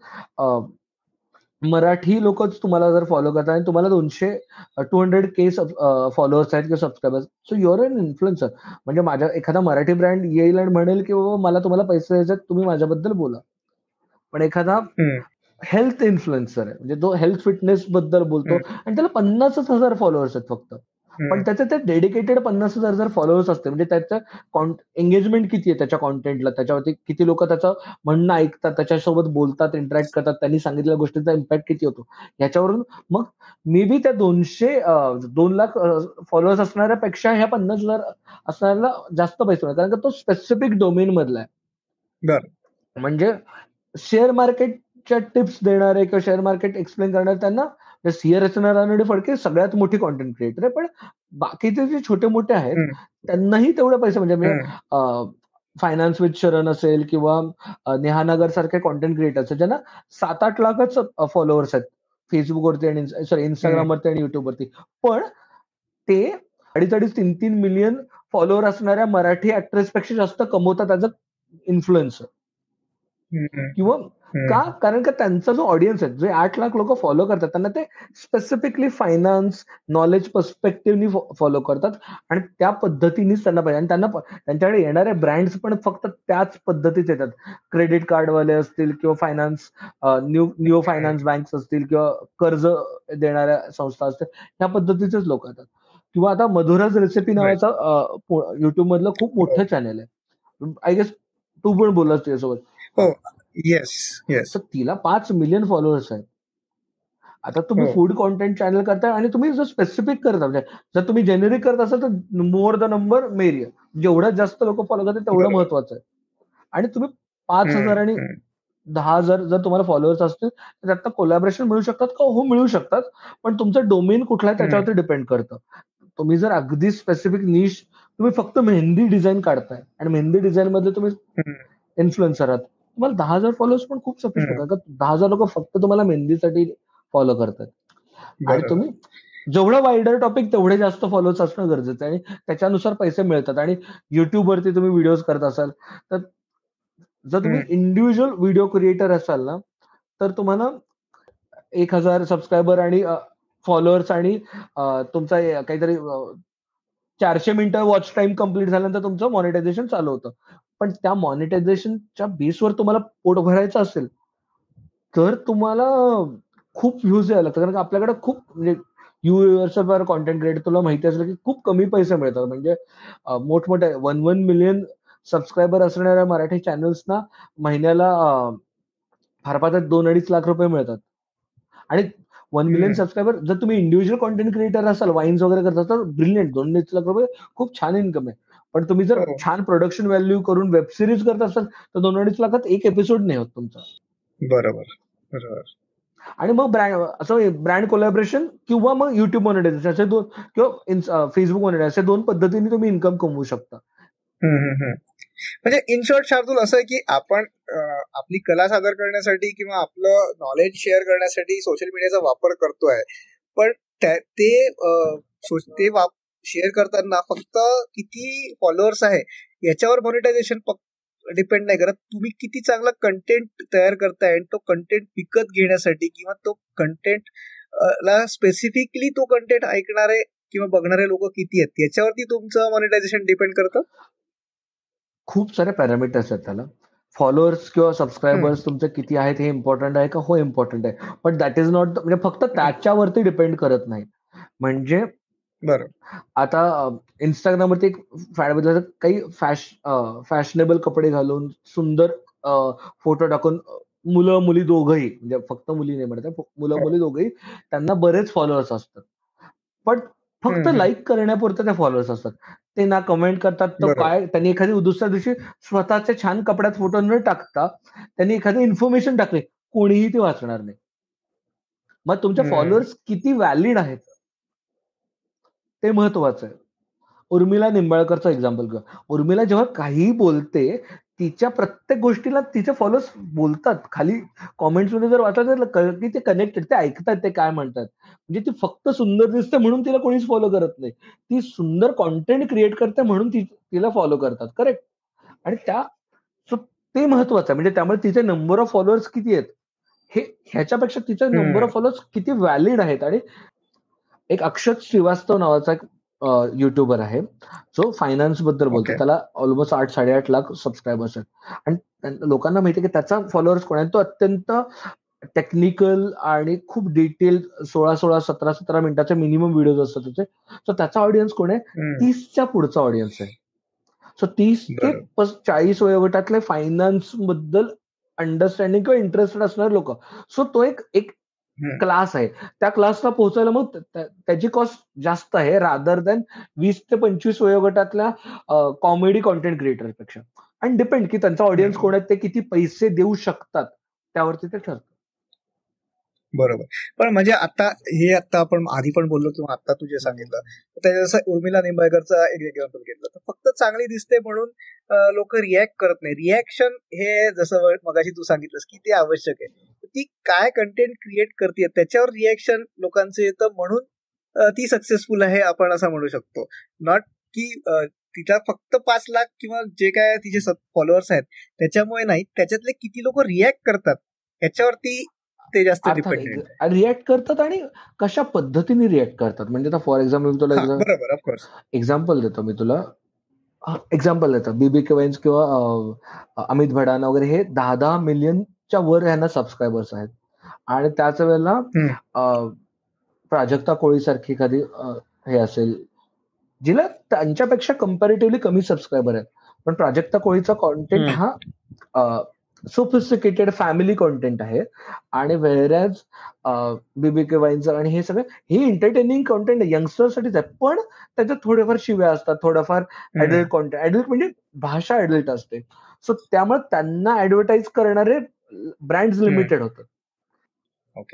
A: मराठी लोकच तुम्हाला जर फॉलो करतात आणि तुम्हाला दोनशे टू हंड्रेड के फॉलोअर्स आहेत किंवा subscribers, so your an influencer. म्हणजे माझ्या एखादा मराठी ब्रँड येईल आणि म्हणेल की बाबा मला तुम्हाला पैसे द्यायचे आहेत, तुम्ही माझ्याबद्दल बोला. पण एखादा
C: हम्म.
A: हेल्थ इन्फ्लुएन्सर आहे, म्हणजे तो हेल्थ फिटनेस बद्दल बोलतो आणि त्याला पन्नासच हजार फॉलोअर्स आहेत फक्त, पण
C: हम्म.
A: त्याचे ते डेडिकेटेड पन्नास हजार जर फॉलोअर्स असते, म्हणजे त्याचं एंगेजमेंट किती आहे त्याच्या कॉन्टेंटला, त्याच्यावरती किती लोक त्याचं म्हणणं ऐकतात, त्याच्यासोबत बोलतात, इंटरॅक्ट करतात, त्यांनी सांगितलेल्या गोष्टींचा इम्पॅक्ट किती होतो, याच्यावरून मग मे बी त्या दोनशे दोन लाख फॉलोअर्स असणाऱ्यापेक्षा ह्या पन्नास हजार असणाऱ्याला जास्त पैसे मिळतात, कारण का तो स्पेसिफिक डोमेन मधला आहे.
C: बरं.
A: म्हणजे शेअर मार्केटच्या टिप्स देणारे किंवा शेअर मार्केट एक्सप्लेन करणारे, त्यांना सी रचना रानडे फडके सगळ्यात मोठी कॉन्टेंट क्रिएटर आहे, पण बाकीचे जे छोटे मोठे आहेत
C: हम्म.
A: त्यांनाही तेवढे पैसे, म्हणजे
C: हम्म.
A: फायनान्स विथ शरण असेल किंवा अ, नेहानगर सारखे कॉन्टेंट क्रिएटर्स आहेत ज्यांना सात आठ लाखच फॉलोअर्स आहेत फेसबुकवरती आणि सॉरी इंस्टाग्रामवरती आणि युट्यूबवरती, पण ते अडीच अडीच तीन तीन मिलियन फॉलोअर असणाऱ्या मराठी ऍक्ट्रेस पेक्षा जास्त कमवतात ऍज अ इन्फ्लुएन्सर.
C: हम्म.
A: किंवा का?
C: हम्म.
A: कारण का त्यांचा जो ऑडियन्स आहे, जे आठ लाख लोक फॉलो करतात, त्यांना ते स्पेसिफिकली फायनान्स नॉलेज पर्स्पेक्टिव्हनी फॉलो करतात आणि त्या पद्धतीनेच त्यांना पाहिजे, आणि त्यांना प- त्यांच्याकडे येणारे ब्रँड्स पण फक्त त्याच पद्धतीचे येतात. क्रेडिट कार्डवाले असतील किंवा finance new new finance banks असतील किंवा कर्ज देणाऱ्या संस्था असतील, त्या पद्धतीचेच लोक येतात. किंवा आता मधुराज रेसिपी
C: Right.
A: नावाचा युट्यूब मधलं खूप मोठं चॅनल आहे, आय गेस तू पण बोललास त्याच्यासोबत.
C: हो, येस येस.
A: तर तिला पाच मिलियन फॉलोअर्स आहेत. आता तुम्ही
C: हो.
A: फूड कॉन्टेंट चॅनल करताय आणि तुम्ही जर स्पेसिफिक करता, म्हणजे जर तुम्ही जेनेरिक करत असाल तर मोर द नंबर मेरियर, जेवढ्यात जास्त लोक फॉलो करतात तेवढं
C: बरोबर.
A: महत्वाचं आहे. आणि तुम्ही पाच हजार
C: हम्म.
A: आणि
C: हम्म.
A: दहा हजार जर तुम्हाला फॉलोअर्स असतील तर त्यात कोलॅबरेशन मिळू शकतात का? हो, मिळू शकतात, पण तुमचं डोमेन कुठला आहे
C: हम्म.
A: त्याच्यावरती डिपेंड करतं. तुम्ही जर अगदी स्पेसिफिक निश, तुम्ही फक्त मेहंदी डिझाईन काढताय आणि मेहंदी डिझाईन मध्ये तुम्ही
C: हम्म.
A: इन्फ्लुएन्सर आहात, तुम्हाला दहा हजार फॉलोअर्स पण खूप सफिशियंट
C: हम्म.
A: आहे, कारण दहा हजार लोक फक्त तुम्हाला मेहंदीसाठी फॉलो करतात. आणि
C: बरोबर.
A: तुम्ही जेवढं वाईडर टॉपिक तेवढे जास्त फॉलोअर्स असणं गरजेचं आहे आणि त्याच्यानुसार पैसे मिळतात. आणि युट्यूबवरती तुम्ही व्हिडिओज करत असाल तर जर तुम्ही
C: हम्म.
A: इंडिव्हिज्युअल व्हिडिओ क्रिएटर असाल ना, तर तुम्हाला एक हजार सबस्क्रायबर आणि फॉलोअर्स आणि अ, तुमचा ए- काहीतरी अ, चारशे मिनिटं वॉच टाइम कम्प्लीट झाल्यानंतर तुमचं मॉनिटायझेशन चालू होतं. पण त्या मॉनिटायझेशनच्या बेसवर तुम्हाला पोट भरायचं असेल तर तुम्हाला खूप व्ह्यूज यायला लागतात, कारण का आपल्याकडे खूप म्हणजे युएसएफआर कॉन्टेंट क्रिएटर तुला माहिती असेल की खूप कमी पैसे मिळतात. म्हणजे अ, मोठमोठे वन वन मिलियन सबस्क्रायबर असणाऱ्या मराठी चॅनल्सना महिन्याला अ, फार फार तर दोन अडीच लाख रुपये मिळतात. आणि वन मिलियन
C: हम्म.
A: सबस्क्रायबर जर तुम्ही इंडिव्हिज्युअल कॉन्टेंट क्रिएटर असाल, वाईन्स वगैरे करता, तर ब्रिलियंट, दोन अडीच लाख रुपये खूप छान इन्कम आहे. पण तुम्ही जर
C: हो.
A: छान प्रोडक्शन व्हॅल्यू करून वेब सिरीज करत असाल तर दोन अडीच लाखात एक एपिसोड नाही होत तुमचा.
C: बरोबर बरोबर.
A: आणि मग ब्रँड असं ब्रँड कोलॅबरेशन किंवा मग युट्यूब मॉनिटायझेशन असे दोन किंवा फेसबुक मॉनिटायझेशन असे दोन पद्धतीने तुम्ही इन्कम कमवू शकता.
C: हम्म. हम्म. हम्म. म्हणजे इन शॉर्ट शार्दूल असं आहे की आपण अं, आपली कला सादर करण्यासाठी किंवा आपलं नॉलेज शेअर करण्यासाठी सोशल मीडियाचा वापर करतोय, पण त्या- ते अं, सो- ते वाप शेअर करताना फक्त किती फॉलोअर्स आहे याच्यावर मॉनिटायझेशन डिपेंड नाही करत. तुम्ही किती चांगला कंटेंट तयार करताय आणि तो कंटेंट विकत घेण्यासाठी किंवा तो कंटेंट ला स्पेसिफिकली तो कंटेंट ऐकणारे किंवा बघणारे लोक किती आहेत याच्यावरती तुमचं मॉनिटायझेशन डिपेंड करतं.
A: खूप सारे पॅरामीटर्स आहेत त्याला. फॉलोअर्स किंवा सबस्क्रायबर्स तुमचे किती आहेत हे इम्पॉर्टंट आहे का? हो इम्पॉर्टंट आहे, बट दॅट इज नॉट म्हणजे फक्त त्याच्यावरती डिपेंड करत नाही. म्हणजे
C: बरोबर
A: आता इंस्टाग्रामवरती एक फॅड बदल काही फॅश फॅशनेबल कपडे घालून सुंदर फोटो टाकून मुलं मुली दोघंही, म्हणजे फक्त मुली नाही म्हणत आहे, मुलं मुली दोघंही त्यांना बरेच फॉलोअर्स असतात, पण फक्त लाईक करण्यापुरते ते फॉलोअर्स असतात. ते ना कमेंट करतात तर
C: बरोबर.
A: काय, त्यांनी एखादी दुसऱ्या दिवशी स्वतःच्या छान कपड्यात फोटो न टाकता त्यांनी एखादी इन्फॉर्मेशन टाकली, कोणीही ते वाचणार नाही. मग तुमचे
C: हम्म.
A: फॉलोअर्स किती व्हॅलिड आहेत ते महत्वाचं आहे. उर्मिला निंबाळकरचं एक्झाम्पल घेऊ. उर्मिला जेव्हा काहीही बोलते, तिच्या प्रत्येक गोष्टीला तिचे फॉलोअर्स बोलतात. खाली कॉमेंट्समध्ये जर वाचायचं तर की ते कनेक्टेड, ते ऐकतात ते काय म्हणतात. म्हणजे ती फक्त सुंदर दिसते म्हणून तिला कोणीच फॉलो करत नाही. ती सुंदर कॉन्टेंट क्रिएट करते म्हणून ती तिला फॉलो करतात. करेक्ट? आणि त्या सो ते महत्वाचं आहे. म्हणजे त्यामुळे तिचे नंबर ऑफ फॉलोअर्स किती आहेत हे ह्याच्यापेक्षा तिचे नंबर ऑफ फॉलोअर्स किती व्हॅलिड आहेत. आणि एक अक्षत श्रीवास्तव नावाचा एक युट्यूबर आहे, जो फायनान्स बद्दल बोलतो.
C: Okay.
A: त्याला ऑलमोस्ट आठ साडेआठ लाख सबस्क्रायबर्स आहेत आणि त्यां- लोकांना माहिती आहे की त्याचा फॉलोअर्स कोण आहे. तो अत्यंत टेक्निकल आणि खूप डिटेल सोळा सोळा सतरा सतरा मिनिटाचे मिनिमम व्हिडिओज असतात त्याचे. सो त्याचा ऑडियन्स कोण आहे?
C: हम्म.
A: तीसच्या पुढचा ऑडियन्स आहे. सो तीस ते
C: बरोबर.
A: पस- चाळीस वयोगटातले फायनान्स बद्दल अंडरस्टँडिंग किंवा इंटरेस्टेड असणारे लोक. सो तो एक एक
C: हम्म.
A: क्लास आहे. त्या क्लासला पोहोचायला मग त्या- त्या- त्याची कॉस्ट जास्त आहे रादर दॅन वीस ते पंचवीस वयोगटातल्या कॉमेडी कॉन्टेंट क्रिएटर पेक्षा. आणि डिपेंड की त्यांचा ऑडियन्स
C: हम्म.
A: कोण आहे, ते किती पैसे देऊ शकतात त्यावरती ते ठरतं.
C: बरोबर. पण म्हणजे आता हे आता आपण आधी पण बोललो किंवा आता तू जे सांगितलं त्याच्या जसं उर्मिला निंबाळकरचा एक एक्झाम्पल घेतलं तर फक्त चांगली दिसते म्हणून लोक रिॲक्ट करत नाही. रिॲक्शन हे जसं मगाशी तू सांगितलंस की ते आवश्यक आहे. ती काय कंटेंट क्रिएट करते त्याच्यावर रिॲक्शन लोकांचे येतं म्हणून अं, ती सक्सेसफुल आहे आपण असं म्हणू शकतो. नॉट की अं, तिला फक्त पाच लाख किंवा जे काय तिचे फॉलोअर्स आहेत त्याच्यामुळे नाही, त्याच्यातले किती लोक रिॲक्ट करतात याच्यावरती ते जास्त डिपेंडेंट आहे.
A: अर्थात रिॲक्ट करतात आणि कशा पद्धतीने रिॲक्ट करतात. म्हणजे आता फॉर एक्झाम्पल तुला
C: हा,
A: एकदा
C: बरोबर ऑफकोर्स.
A: एक्झाम्पल देतो मी तुला. एक्झाम्पल देतो, बीबी केवाईन्स किंवा अं, अमित भडाना वगैरे हे दहा दहा मिलियनच्या वर यांना सबस्क्रायबर्स आहेत. आणि त्याच वेळेला अं, प्राजक्ता कोळी सारखी एखादी अं, हे असेल जिला त्यांच्यापेक्षा कम्पॅरेटिव्हली कमी सबस्क्रायबर आहेत, पण प्राजक्ता कोळीचा कॉन्टेंट हा सोफिस्टिकेटेड फॅमिली कॉन्टेंट आहे. आणि व्हेरॅज बीबी के वाईनचं आणि हे सगळं हे एंटरटेनिंग कॉन्टेंट यंगस्टरसाठीच आहे, पण त्याच्यात थोडेफार शिव्या असतात, थोडंफार ऍडल्ट कॉन्टेंट, ऍडल्ट म्हणजे भाषा ऍडल्ट असते. सो त्यामुळे त्यांना ऍडव्हर्टाईज करणारे ब्रँड्स लिमिटेड होतात.
C: ओके.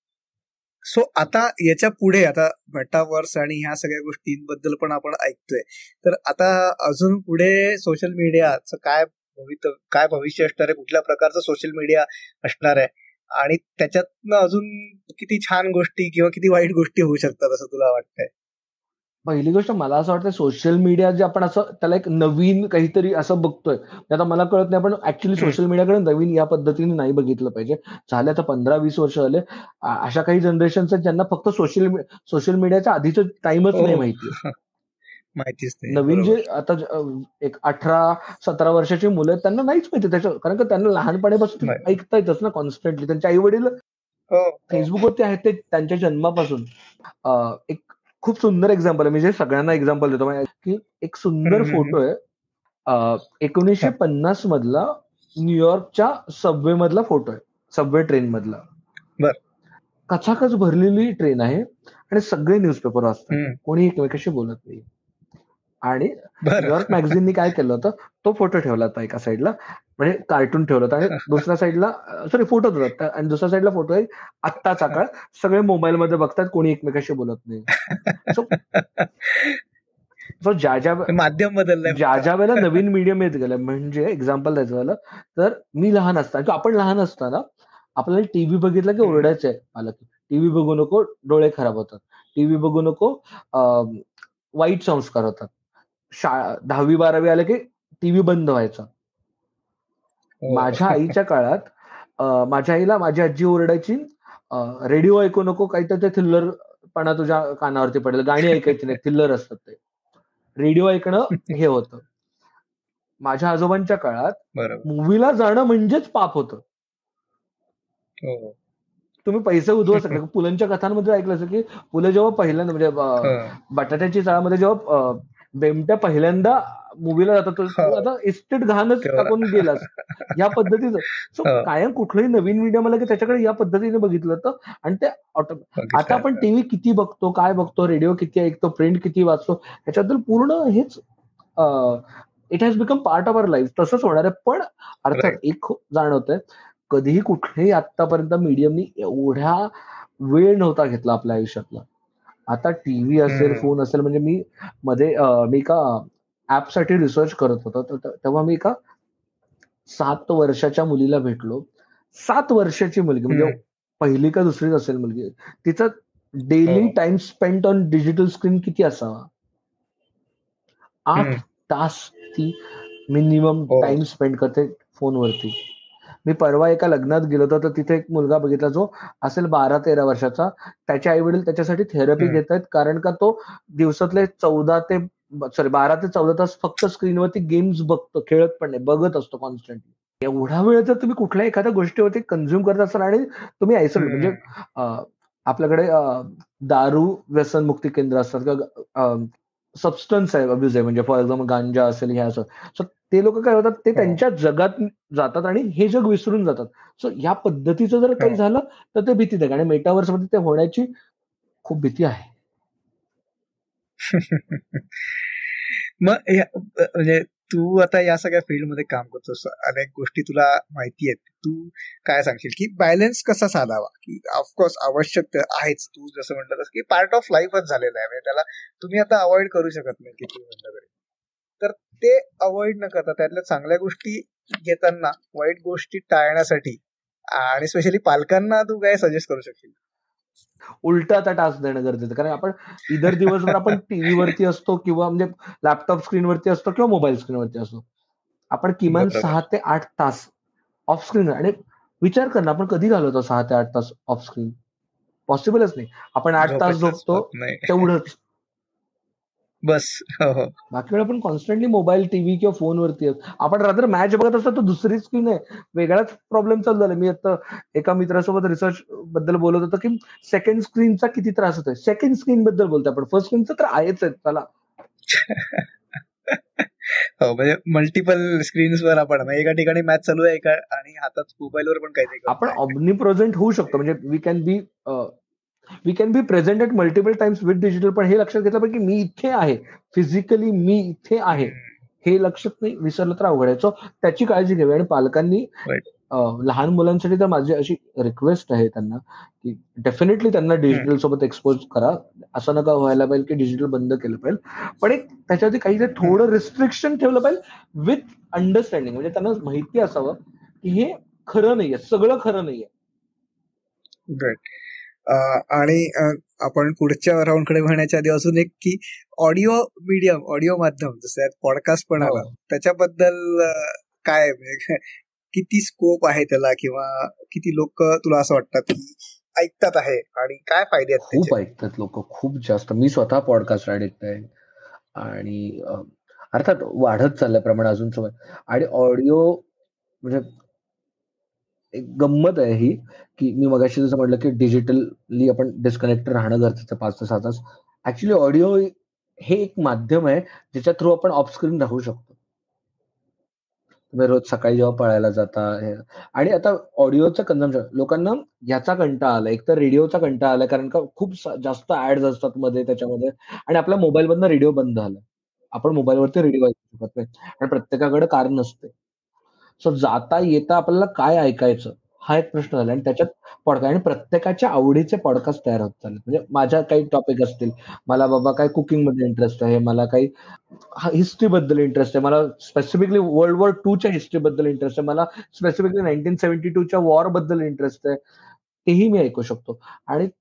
C: सो आता याच्या पुढे आता मेटावर्स आणि ह्या सगळ्या गोष्टींबद्दल पण आपण ऐकतोय, तर आता अजून पुढे सोशल मीडियाचं काय भवितव्य, काय भविष्य असणार आहे, कुठल्या प्रकारचं सोशल मीडिया असणार आहे आणि त्याच्यातनं अजून किती छान गोष्टी किंवा किती वाईट गोष्टी होऊ शकतात असं तुला वाटतंय?
A: पहिली गोष्ट मला असं वाटतं सोशल मीडिया जे आपण असं त्याला एक नवीन काहीतरी असं बघतोय, आता मला कळत नाही आपण ऍक्च्युली सोशल मीडियाकडे नवीन या पद्धतीने नाही बघितलं पाहिजे. झाले आता पंधरा वीस वर्ष झाले, अ- अशा काही जनरेशन्स आहेत ज्यांना फक्त सोशल सोशल मीडियाच्या आधीचं टाइमच नाही माहिती.
C: माहितीच नाही.
A: नवीन जे
C: बरोबर.
A: आता ज- अं, एक अठरा सतरा वर्षाची मुलं आहेत त्यांना नाहीच माहिती त्याच्या, कारण का त्यांना लहानपणापासून
C: नाही.
A: ऐकता येतच ना कॉन्स्टंटली. त्यांचे आई वडील
C: हो, हो.
A: फेसबुकवरती आहेत ते त्यांच्या जन्मापासून. अं, एक खूप सुंदर एक्झाम्पल आहे, म्हणजे सगळ्यांना एक्झाम्पल देतो म्हणजे की एक सुंदर
C: हम्म, हम्म,
A: फोटो आहे. अं, एकोणीसशे पन्नास मधला न्यूयॉर्कच्या सबवे मधला फोटो आहे, सबवे ट्रेन मधला.
C: बर.
A: कचाकच भरलेली ट्रेन आहे आणि सगळे न्यूजपेपर वाचतात,
C: हम्म.
A: कोणी एकमेकाशी बोलत नाही. आणि
C: बरं.
A: न्यूयॉर्क मॅगझिननी काय केलं होतं, तो फोटो ठेवला होता एका साईडला, म्हणजे कार्टून ठेवलं होतं, आणि दुसऱ्या साईडला सॉरी फोटो होता आणि दुसऱ्या साईडला फोटो आहे आत्ताचा काळ, सगळे मोबाईल मध्ये बघतात, कोणी एकमेकाशी बोलत नाही. सो सो ज्या ज्या
C: माध्यम बदललंय
A: ज्या
C: फक्त.
A: ज्या वेळेला नवीन मीडियम येत गेलं, म्हणजे एक्झाम्पल द्यायचं झालं तर मी लहान असताना किंवा आपण लहान असताना आपल्याला टीव्ही बघितला की
C: हम्म.
A: ओरडायचंय मला की टीव्ही बघू नको, डोळे खराब होतात, टीव्ही बघू नको, अं, वाईट संस्कार होतात. शाळा दहावी बारावी आले की टीव्ही बंद व्हायचा.
C: हो.
A: माझ्या आईच्या काळात अं, माझ्या आईला माझी आजी ओरडायची, अं, रेडिओ ऐकू नको, काहीतरी ते थिल्लरपणा तुझ्या कानावरती पडेल, गाणी ऐकायची नाही, थिल्लर असतात ते. रेडिओ ऐकणं हे होतं. माझ्या आजोबांच्या काळात
C: बरोबर.
A: मूवीला जाणं म्हणजेच पाप होतं.
C: हो.
A: तुम्ही पैसे उधळू शकता. पुलंच्या कथांमध्ये ऐकलं असेल की पुलं जेव्हा पहिल्यांदा म्हणजे अं,
C: हं.
A: बटाट्याची चाळामध्ये जेव्हा अं, बेमट्या पहिल्यांदा मूवीला जातो तो तू
C: हो.
A: आता इस्टेट घाणच
C: तेव्हा
A: टाकून गेलास या पद्धतीचं. सो
C: हो.
A: कायम कुठलंही नवीन मीडियम आलं की त्याच्याकडे या पद्धतीने बघितलं जातं आणि ते ऑटो
C: बघितलं
A: आता आपण
C: जातं.
A: टीव्ही किती बघतो, काय बघतो, रेडिओ किती ऐकतो, प्रिंट किती वाचतो, ह्याच्याबद्दल पूर्ण हेच it has become part of our life. तसंच होणार आहे. पण अर्थात
C: राईट.
A: एक जाणवतंय, कधीही कुठल्याही आतापर्यंत मीडियमनी एवढा वेळ नव्हता घेतला आपल्या आयुष्यातला. आता टीव्ही असेल,
C: हम्म.
A: फोन असेल, म्हणजे मी मध्ये अं, मी एका ऍपसाठी रिसर्च करत होतो. तर त- तेव्हा मी एका सात वर्षाच्या मुलीला भेटलो. सात वर्षाची मुलगी म्हणजे
C: हम्म.
A: पहिली का दुसरीच असेल मुलगी. तिचा
C: हो.
A: Daily time spent on digital screen किती असावा? आठ
C: हम्म.
A: तास ती मिनिमम
C: हो.
A: टाइम स्पेंड करते फोनवरती. मी परवा एका लग्नात गेलो होतो, तर तिथे एक मुलगा बघितला जो असेल बारा तेरा वर्षाचा. त्याचे आई वडील त्याच्यासाठी थेरपी
C: हम्म.
A: घेत आहेत, कारण का तो दिवसातले चौदा ते सॉरी बारा ते चौदा तास फक्त स्क्रीनवरती गेम्स बघतो, खेळत पण नाही, बघत असतो कॉन्स्टंटली. एवढा वेळ जर तुम्ही कुठल्या एखाद्या गोष्टीवरती कन्झ्युम करत असाल आणि तुम्ही आयसोलेट म्हणजे
C: हम्म.
A: अं, आपल्याकडे अं, दारू व्यसनमुक्ती केंद्र असतात किंवा सबस्टन्स आहे अब्युज आहे, म्हणजे फॉर एक्झाम्पल गांजा असेल, हे असं. सो ते लोक काय होतात, ते
C: हो.
A: त्यांच्या जगात जातात आणि हे जग विसरून जातात. सो या पद्धतीचं जर काही
C: हो.
A: झालं तर ते भीतीदायक आणि मेटावर्स मध्ये ते होण्याची खूप भीती आहे.
C: मग या- म्हणजे तू आता या सगळ्या फील्डमध्ये काम करतोस, अनेक गोष्टी तुला माहिती आहेत. तू काय सांगशील की बॅलन्स कसा साधावा? की ऑफकोर्स आवश्यक तर आहेच, तू जसं म्हटलं तसं की पार्ट ऑफ लाईफच झालेलं आहे, म्हणजे त्याला तुम्ही आता अवॉइड करू शकत नाही किती म्हटलं तरी. तर ते अवॉइड न करता त्यातल्या चांगल्या गोष्टी घेताना वाईट गोष्टी टाळण्यासाठी आणि स्पेशली पालकांना तू काय सजेस्ट करू शकशील?
A: उलट आता टास्क देणं गरजेचं, कारण आपण इधर दिवसभर आपण टीव्हीवरती असतो किंवा म्हणजे लॅपटॉप स्क्रीनवरती असतो किंवा मोबाईल स्क्रीनवरती असतो. आपण किमान
C: बरोबर.
A: सहा ते आठ तास ऑफ स्क्रीन आणि विचार कर ना, आपण कधी घालवतो सहा ते आठ तास ऑफ स्क्रीन? पॉसिबलच नाही. आपण आठ तास
C: झोपेतच
A: झोपतो
C: नाही.
A: तेवढंच.
C: बस. हो हो.
A: बाकी वेळ आपण कॉन्स्टंटली मोबाईल, टीव्ही किंवा फोनवरती आहोत. आपण रात्र मॅच बघत असतो तर दुसरी स्क्रीन आहे. वेगळाच प्रॉब्लेम चालू झाला. मी आता एका मित्रासोबत रिसर्च बद्दल बोलत होतो की सेकंड स्क्रीनचा किती त्रास होतोय. सेकंड स्क्रीन बद्दल बोलतोय आपण. फर्स्ट स्क्रीनचं तर आहेच आहे. चला.
C: हो, म्हणजे मल्टिपल स्क्रीन्सवर आपण म्हणजे एका ठिकाणी मॅच चालू आहे एका आणि हातात मोबाईलवर पण काहीतरी
A: आपण
C: करतोय.
A: ऑमनिप्रेझेंट होऊ शकतो. म्हणजे we can be we can be present at multiple times with digital. पण हे लक्षात घेतलं पाहिजे की मी इथे आहे. फिजिकली मी इथे आहे.
C: हम्म.
A: हे लक्षात नाही विसरलं तर अवघड आहे. सो त्याची काळजी घ्यावी आणि पालकांनी
C: Right.
A: अं, लहान मुलांसाठी तर माझी अशी रिक्वेस्ट आहे त्यांना की डेफिनेटली त्यांना डिजिटल सोबत एक्सपोज करा. असं नका व्हायला पाहिजे की डिजिटल बंद केलं पाहिजे. पण एक त्याच्यावरती काहीतरी थोडं रिस्ट्रिक्शन ठेवलं पाहिजे विथ अंडरस्टँडिंग. म्हणजे त्यांना माहिती असावं की हे खरं नाहीये, सगळं खरं नाहीये.
C: Right. अं, आणि अं, आपण पुढच्या राऊंडकडे म्हणण्याच्या आधी अजून एक की ऑडिओ मीडियम, ऑडिओ माध्यम जसं पॉडकास्ट पण
A: हो.
C: आला, त्याच्याबद्दल अं, काय म्हणजे किती स्कोप आहे त्याला, किंवा किती लोक तुला असं वाटतात की ऐकतात आहे आणि काय फायदे आहेत
A: खूप
C: त्याचे?
A: ऐकतात लोक, खूप जास्त. मी स्वतः पॉडकास्ट ऐकत आहे आणि अं, अर्थात वाढत चाललंय प्रमाण अजून सवय. आणि ऑडिओ म्हणजे एक गंमत आहे ही, की मी मगाशी जसं म्हटलं की डिजिटली आपण डिस्कनेक्ट राहणं गरजेचं पाच ते सहा तास. ऍक्च्युली ऑडिओ हे एक माध्यम आहे ज्याच्या थ्रू आपण ऑफ स्क्रीन राहू शकतो. तुम्ही रोज सकाळी जेव्हा पळायला जाता हे आणि आता ऑडिओचं कन्झम्पशन लोकांना याचा कंटाळा आला. एक तर रेडिओचा कंटाळा आलाय, कारण का खूप स- जास्त ऍड्स असतात मध्ये त्याच्यामध्ये आणि आपल्या मोबाईलमधनं रेडिओ बंद झाला. आपण मोबाईलवरती रेडिओ ऐकू शकत नाही आणि प्रत्येकाकडे कार नसते. सो जाता येता आपल्याला काय ऐकायचं हा एक प्रश्न झाला आणि त्याच्यात पॉडकास्ट आणि प्रत्येकाच्या आवडीचे पॉडकास्ट तयार होत चालले. म्हणजे माझ्या काही टॉपिक असतील, मला बाबा काय कुकिंग मध्ये इंटरेस्ट आहे, मला काही हिस्ट्री बद्दल इंटरेस्ट आहे, मला स्पेसिफिकली वर्ल्ड वॉर टू च्या हिस्ट्री बद्दल इंटरेस्ट आहे, मला स्पेसिफिकली नाईन्टीन सेव्हन्टी टू च्या वॉर बद्दल इंटरेस्ट आहे, तेही मी ऐकू शकतो. आणि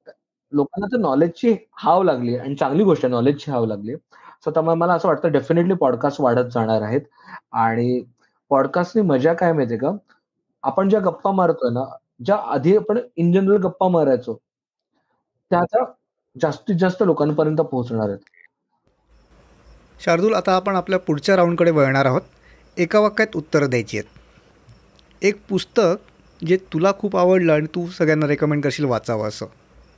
A: लोकांना तर नॉलेजची हाव लागली आणि चांगली गोष्ट आहे नॉलेजची हाव लागली. सो त्यामुळे मला असं वाटतं डेफिनेटली पॉडकास्ट वाढत जाणार आहेत आणि पॉडकास्टनी मजा काय माहितीये का? आपण ज्या गप्पा मारतोय ना, ज्या आधी आपण इन जनरल गप्पा मारायचो, त्या आता जास्तीत जास्त लोकांपर्यंत पोहोचणार आहेत.
B: शार्दूल, आता आपण आपल्या पुढच्या राऊंडकडे वळणार आहोत. एका वाक्यात उत्तरं द्यायची आहेत. एक पुस्तक जे तुला खूप आवडलं आणि तू सगळ्यांना रेकमेंड करशील वाचावं असं.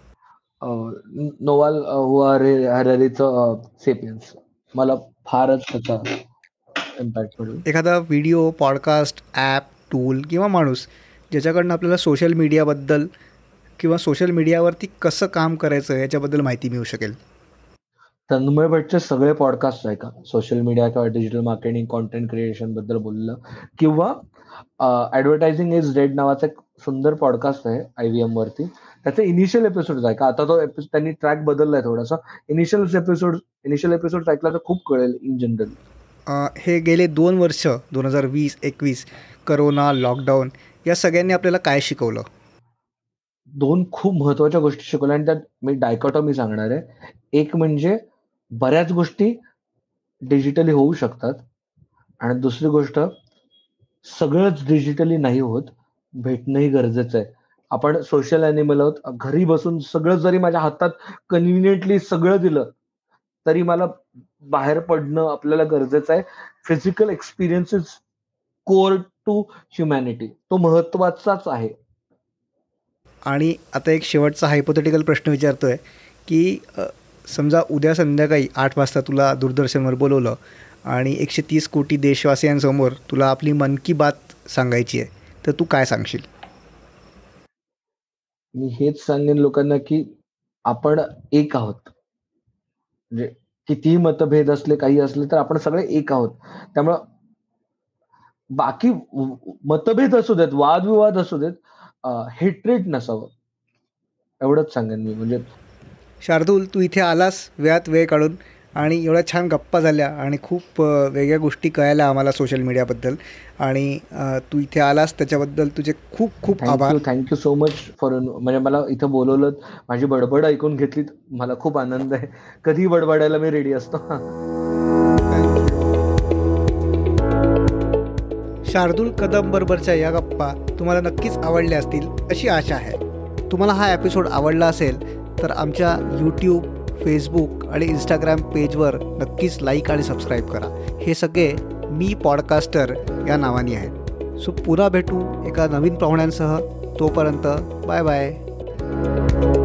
A: नोवाल हरारीचं सेपियन्स मला फारच त्याचा इम्पॅक्ट पडला.
B: एखादा व्हिडिओ, पॉडकास्ट, ॲप, टूल किंवा माणूस ज्याच्याकडनं आपल्याला सोशल मीडियाबद्दल किंवा सोशल मीडियावरती कसं काम करायचं याच्याबद्दल माहिती मिळू शकेल.
A: तन्मय भट्टचे सगळे पॉडकास्ट आहे का सोशल मीडिया किंवा डिजिटल मार्केटिंग कॉन्टेंट क्रिएशन बद्दल बोललं, किंवा ॲडव्हर्टायझिंग इज डेड नावाचा एक सुंदर पॉडकास्ट आहे आय व्ही एम वरती. त्याचे इनिशियल एपिसोड आहे का, आता तो एपिसोड त्यांनी ट्रॅक बदललाय थोडासा. इनिशियल एपिसोड इनिशियल एपिसोड ऐकला तर खूप कळेल इन जनरल.
B: हे गेले दोन वर्ष दोन हजार वीस एकवीस करोना, लॉकडाऊन या सगळ्यांनी आपल्याला काय शिकवलं?
A: दोन खूप महत्वाच्या गोष्टी शिकवल्या आणि त्यात मी डायकॉटॉमी सांगणार आहे. एक म्हणजे बऱ्याच गोष्टी डिजिटली होऊ शकतात आणि दुसरी गोष्ट सगळंच डिजिटली नाही होत, भेटणंही गरजेचं आहे. आपण सोशल ॲनिमल आहोत. घरी बसून सगळं जरी माझ्या हातात कन्व्हिनियंटली सगळं दिलं तरी मला बाहेर पडणं आपल्याला गरजेचं आहे. Physical experience is core to humanity, तो महत्वाचाच आहे.
B: आणि आता एक शेवटचा हायपोथेटिकल प्रश्न विचारतोय की समजा उद्या संध्याकाळी आठ वाजता तुला दूरदर्शनवर बोलवलं आणि एकशे तीस कोटी देशवासियांसमोर तुला आपली मन की बात सांगायची आहे, तर तू काय सांगशील?
A: मी हेच सांगेन लोकांना की आपण एक आहोत. म्हणजे कितीही मतभेद असले काही असले तर आपण सगळे एक आहोत. त्यामुळं बाकी मतभेद असू देत, वादविवाद असू देत, हेट्रेट नसावं, एवढंच सांगेन मी. म्हणजे
B: शार्दूल, तू इथे आलास वेळात वेळ काढून आणि एवढ्या छान गप्पा झाल्या आणि खूप वेगळ्या गोष्टी कळायला आम्हाला सोशल मीडियाबद्दल, आणि तू इथे आलास त्याच्याबद्दल तुझे खूप खूप आभार.
A: थँक्यू सो मच फॉर, म्हणजे मला इथं बोलवलं, माझी बडबड ऐकून घेतलीत, मला खूप आनंद आहे. कधी बडबडायला मी रेडी असतो.
B: शार्दूल कदम बरोबरच्या या गप्पा तुम्हाला नक्कीच आवडल्या असतील अशी आशा आहे. तुम्हाला हा एपिसोड आवडला असेल तर आमच्या यूट्यूब, फेसबुक आणि इंस्टाग्राम पेजवर नक्कीच लाईक आणि सबस्क्राईब करा. हे सगळे मी पॉडकास्टर या नावाने आहेत. सो पुन्हा भेटू एका नवीन पाहुण्यांसह. तोपर्यंत बाय बाय.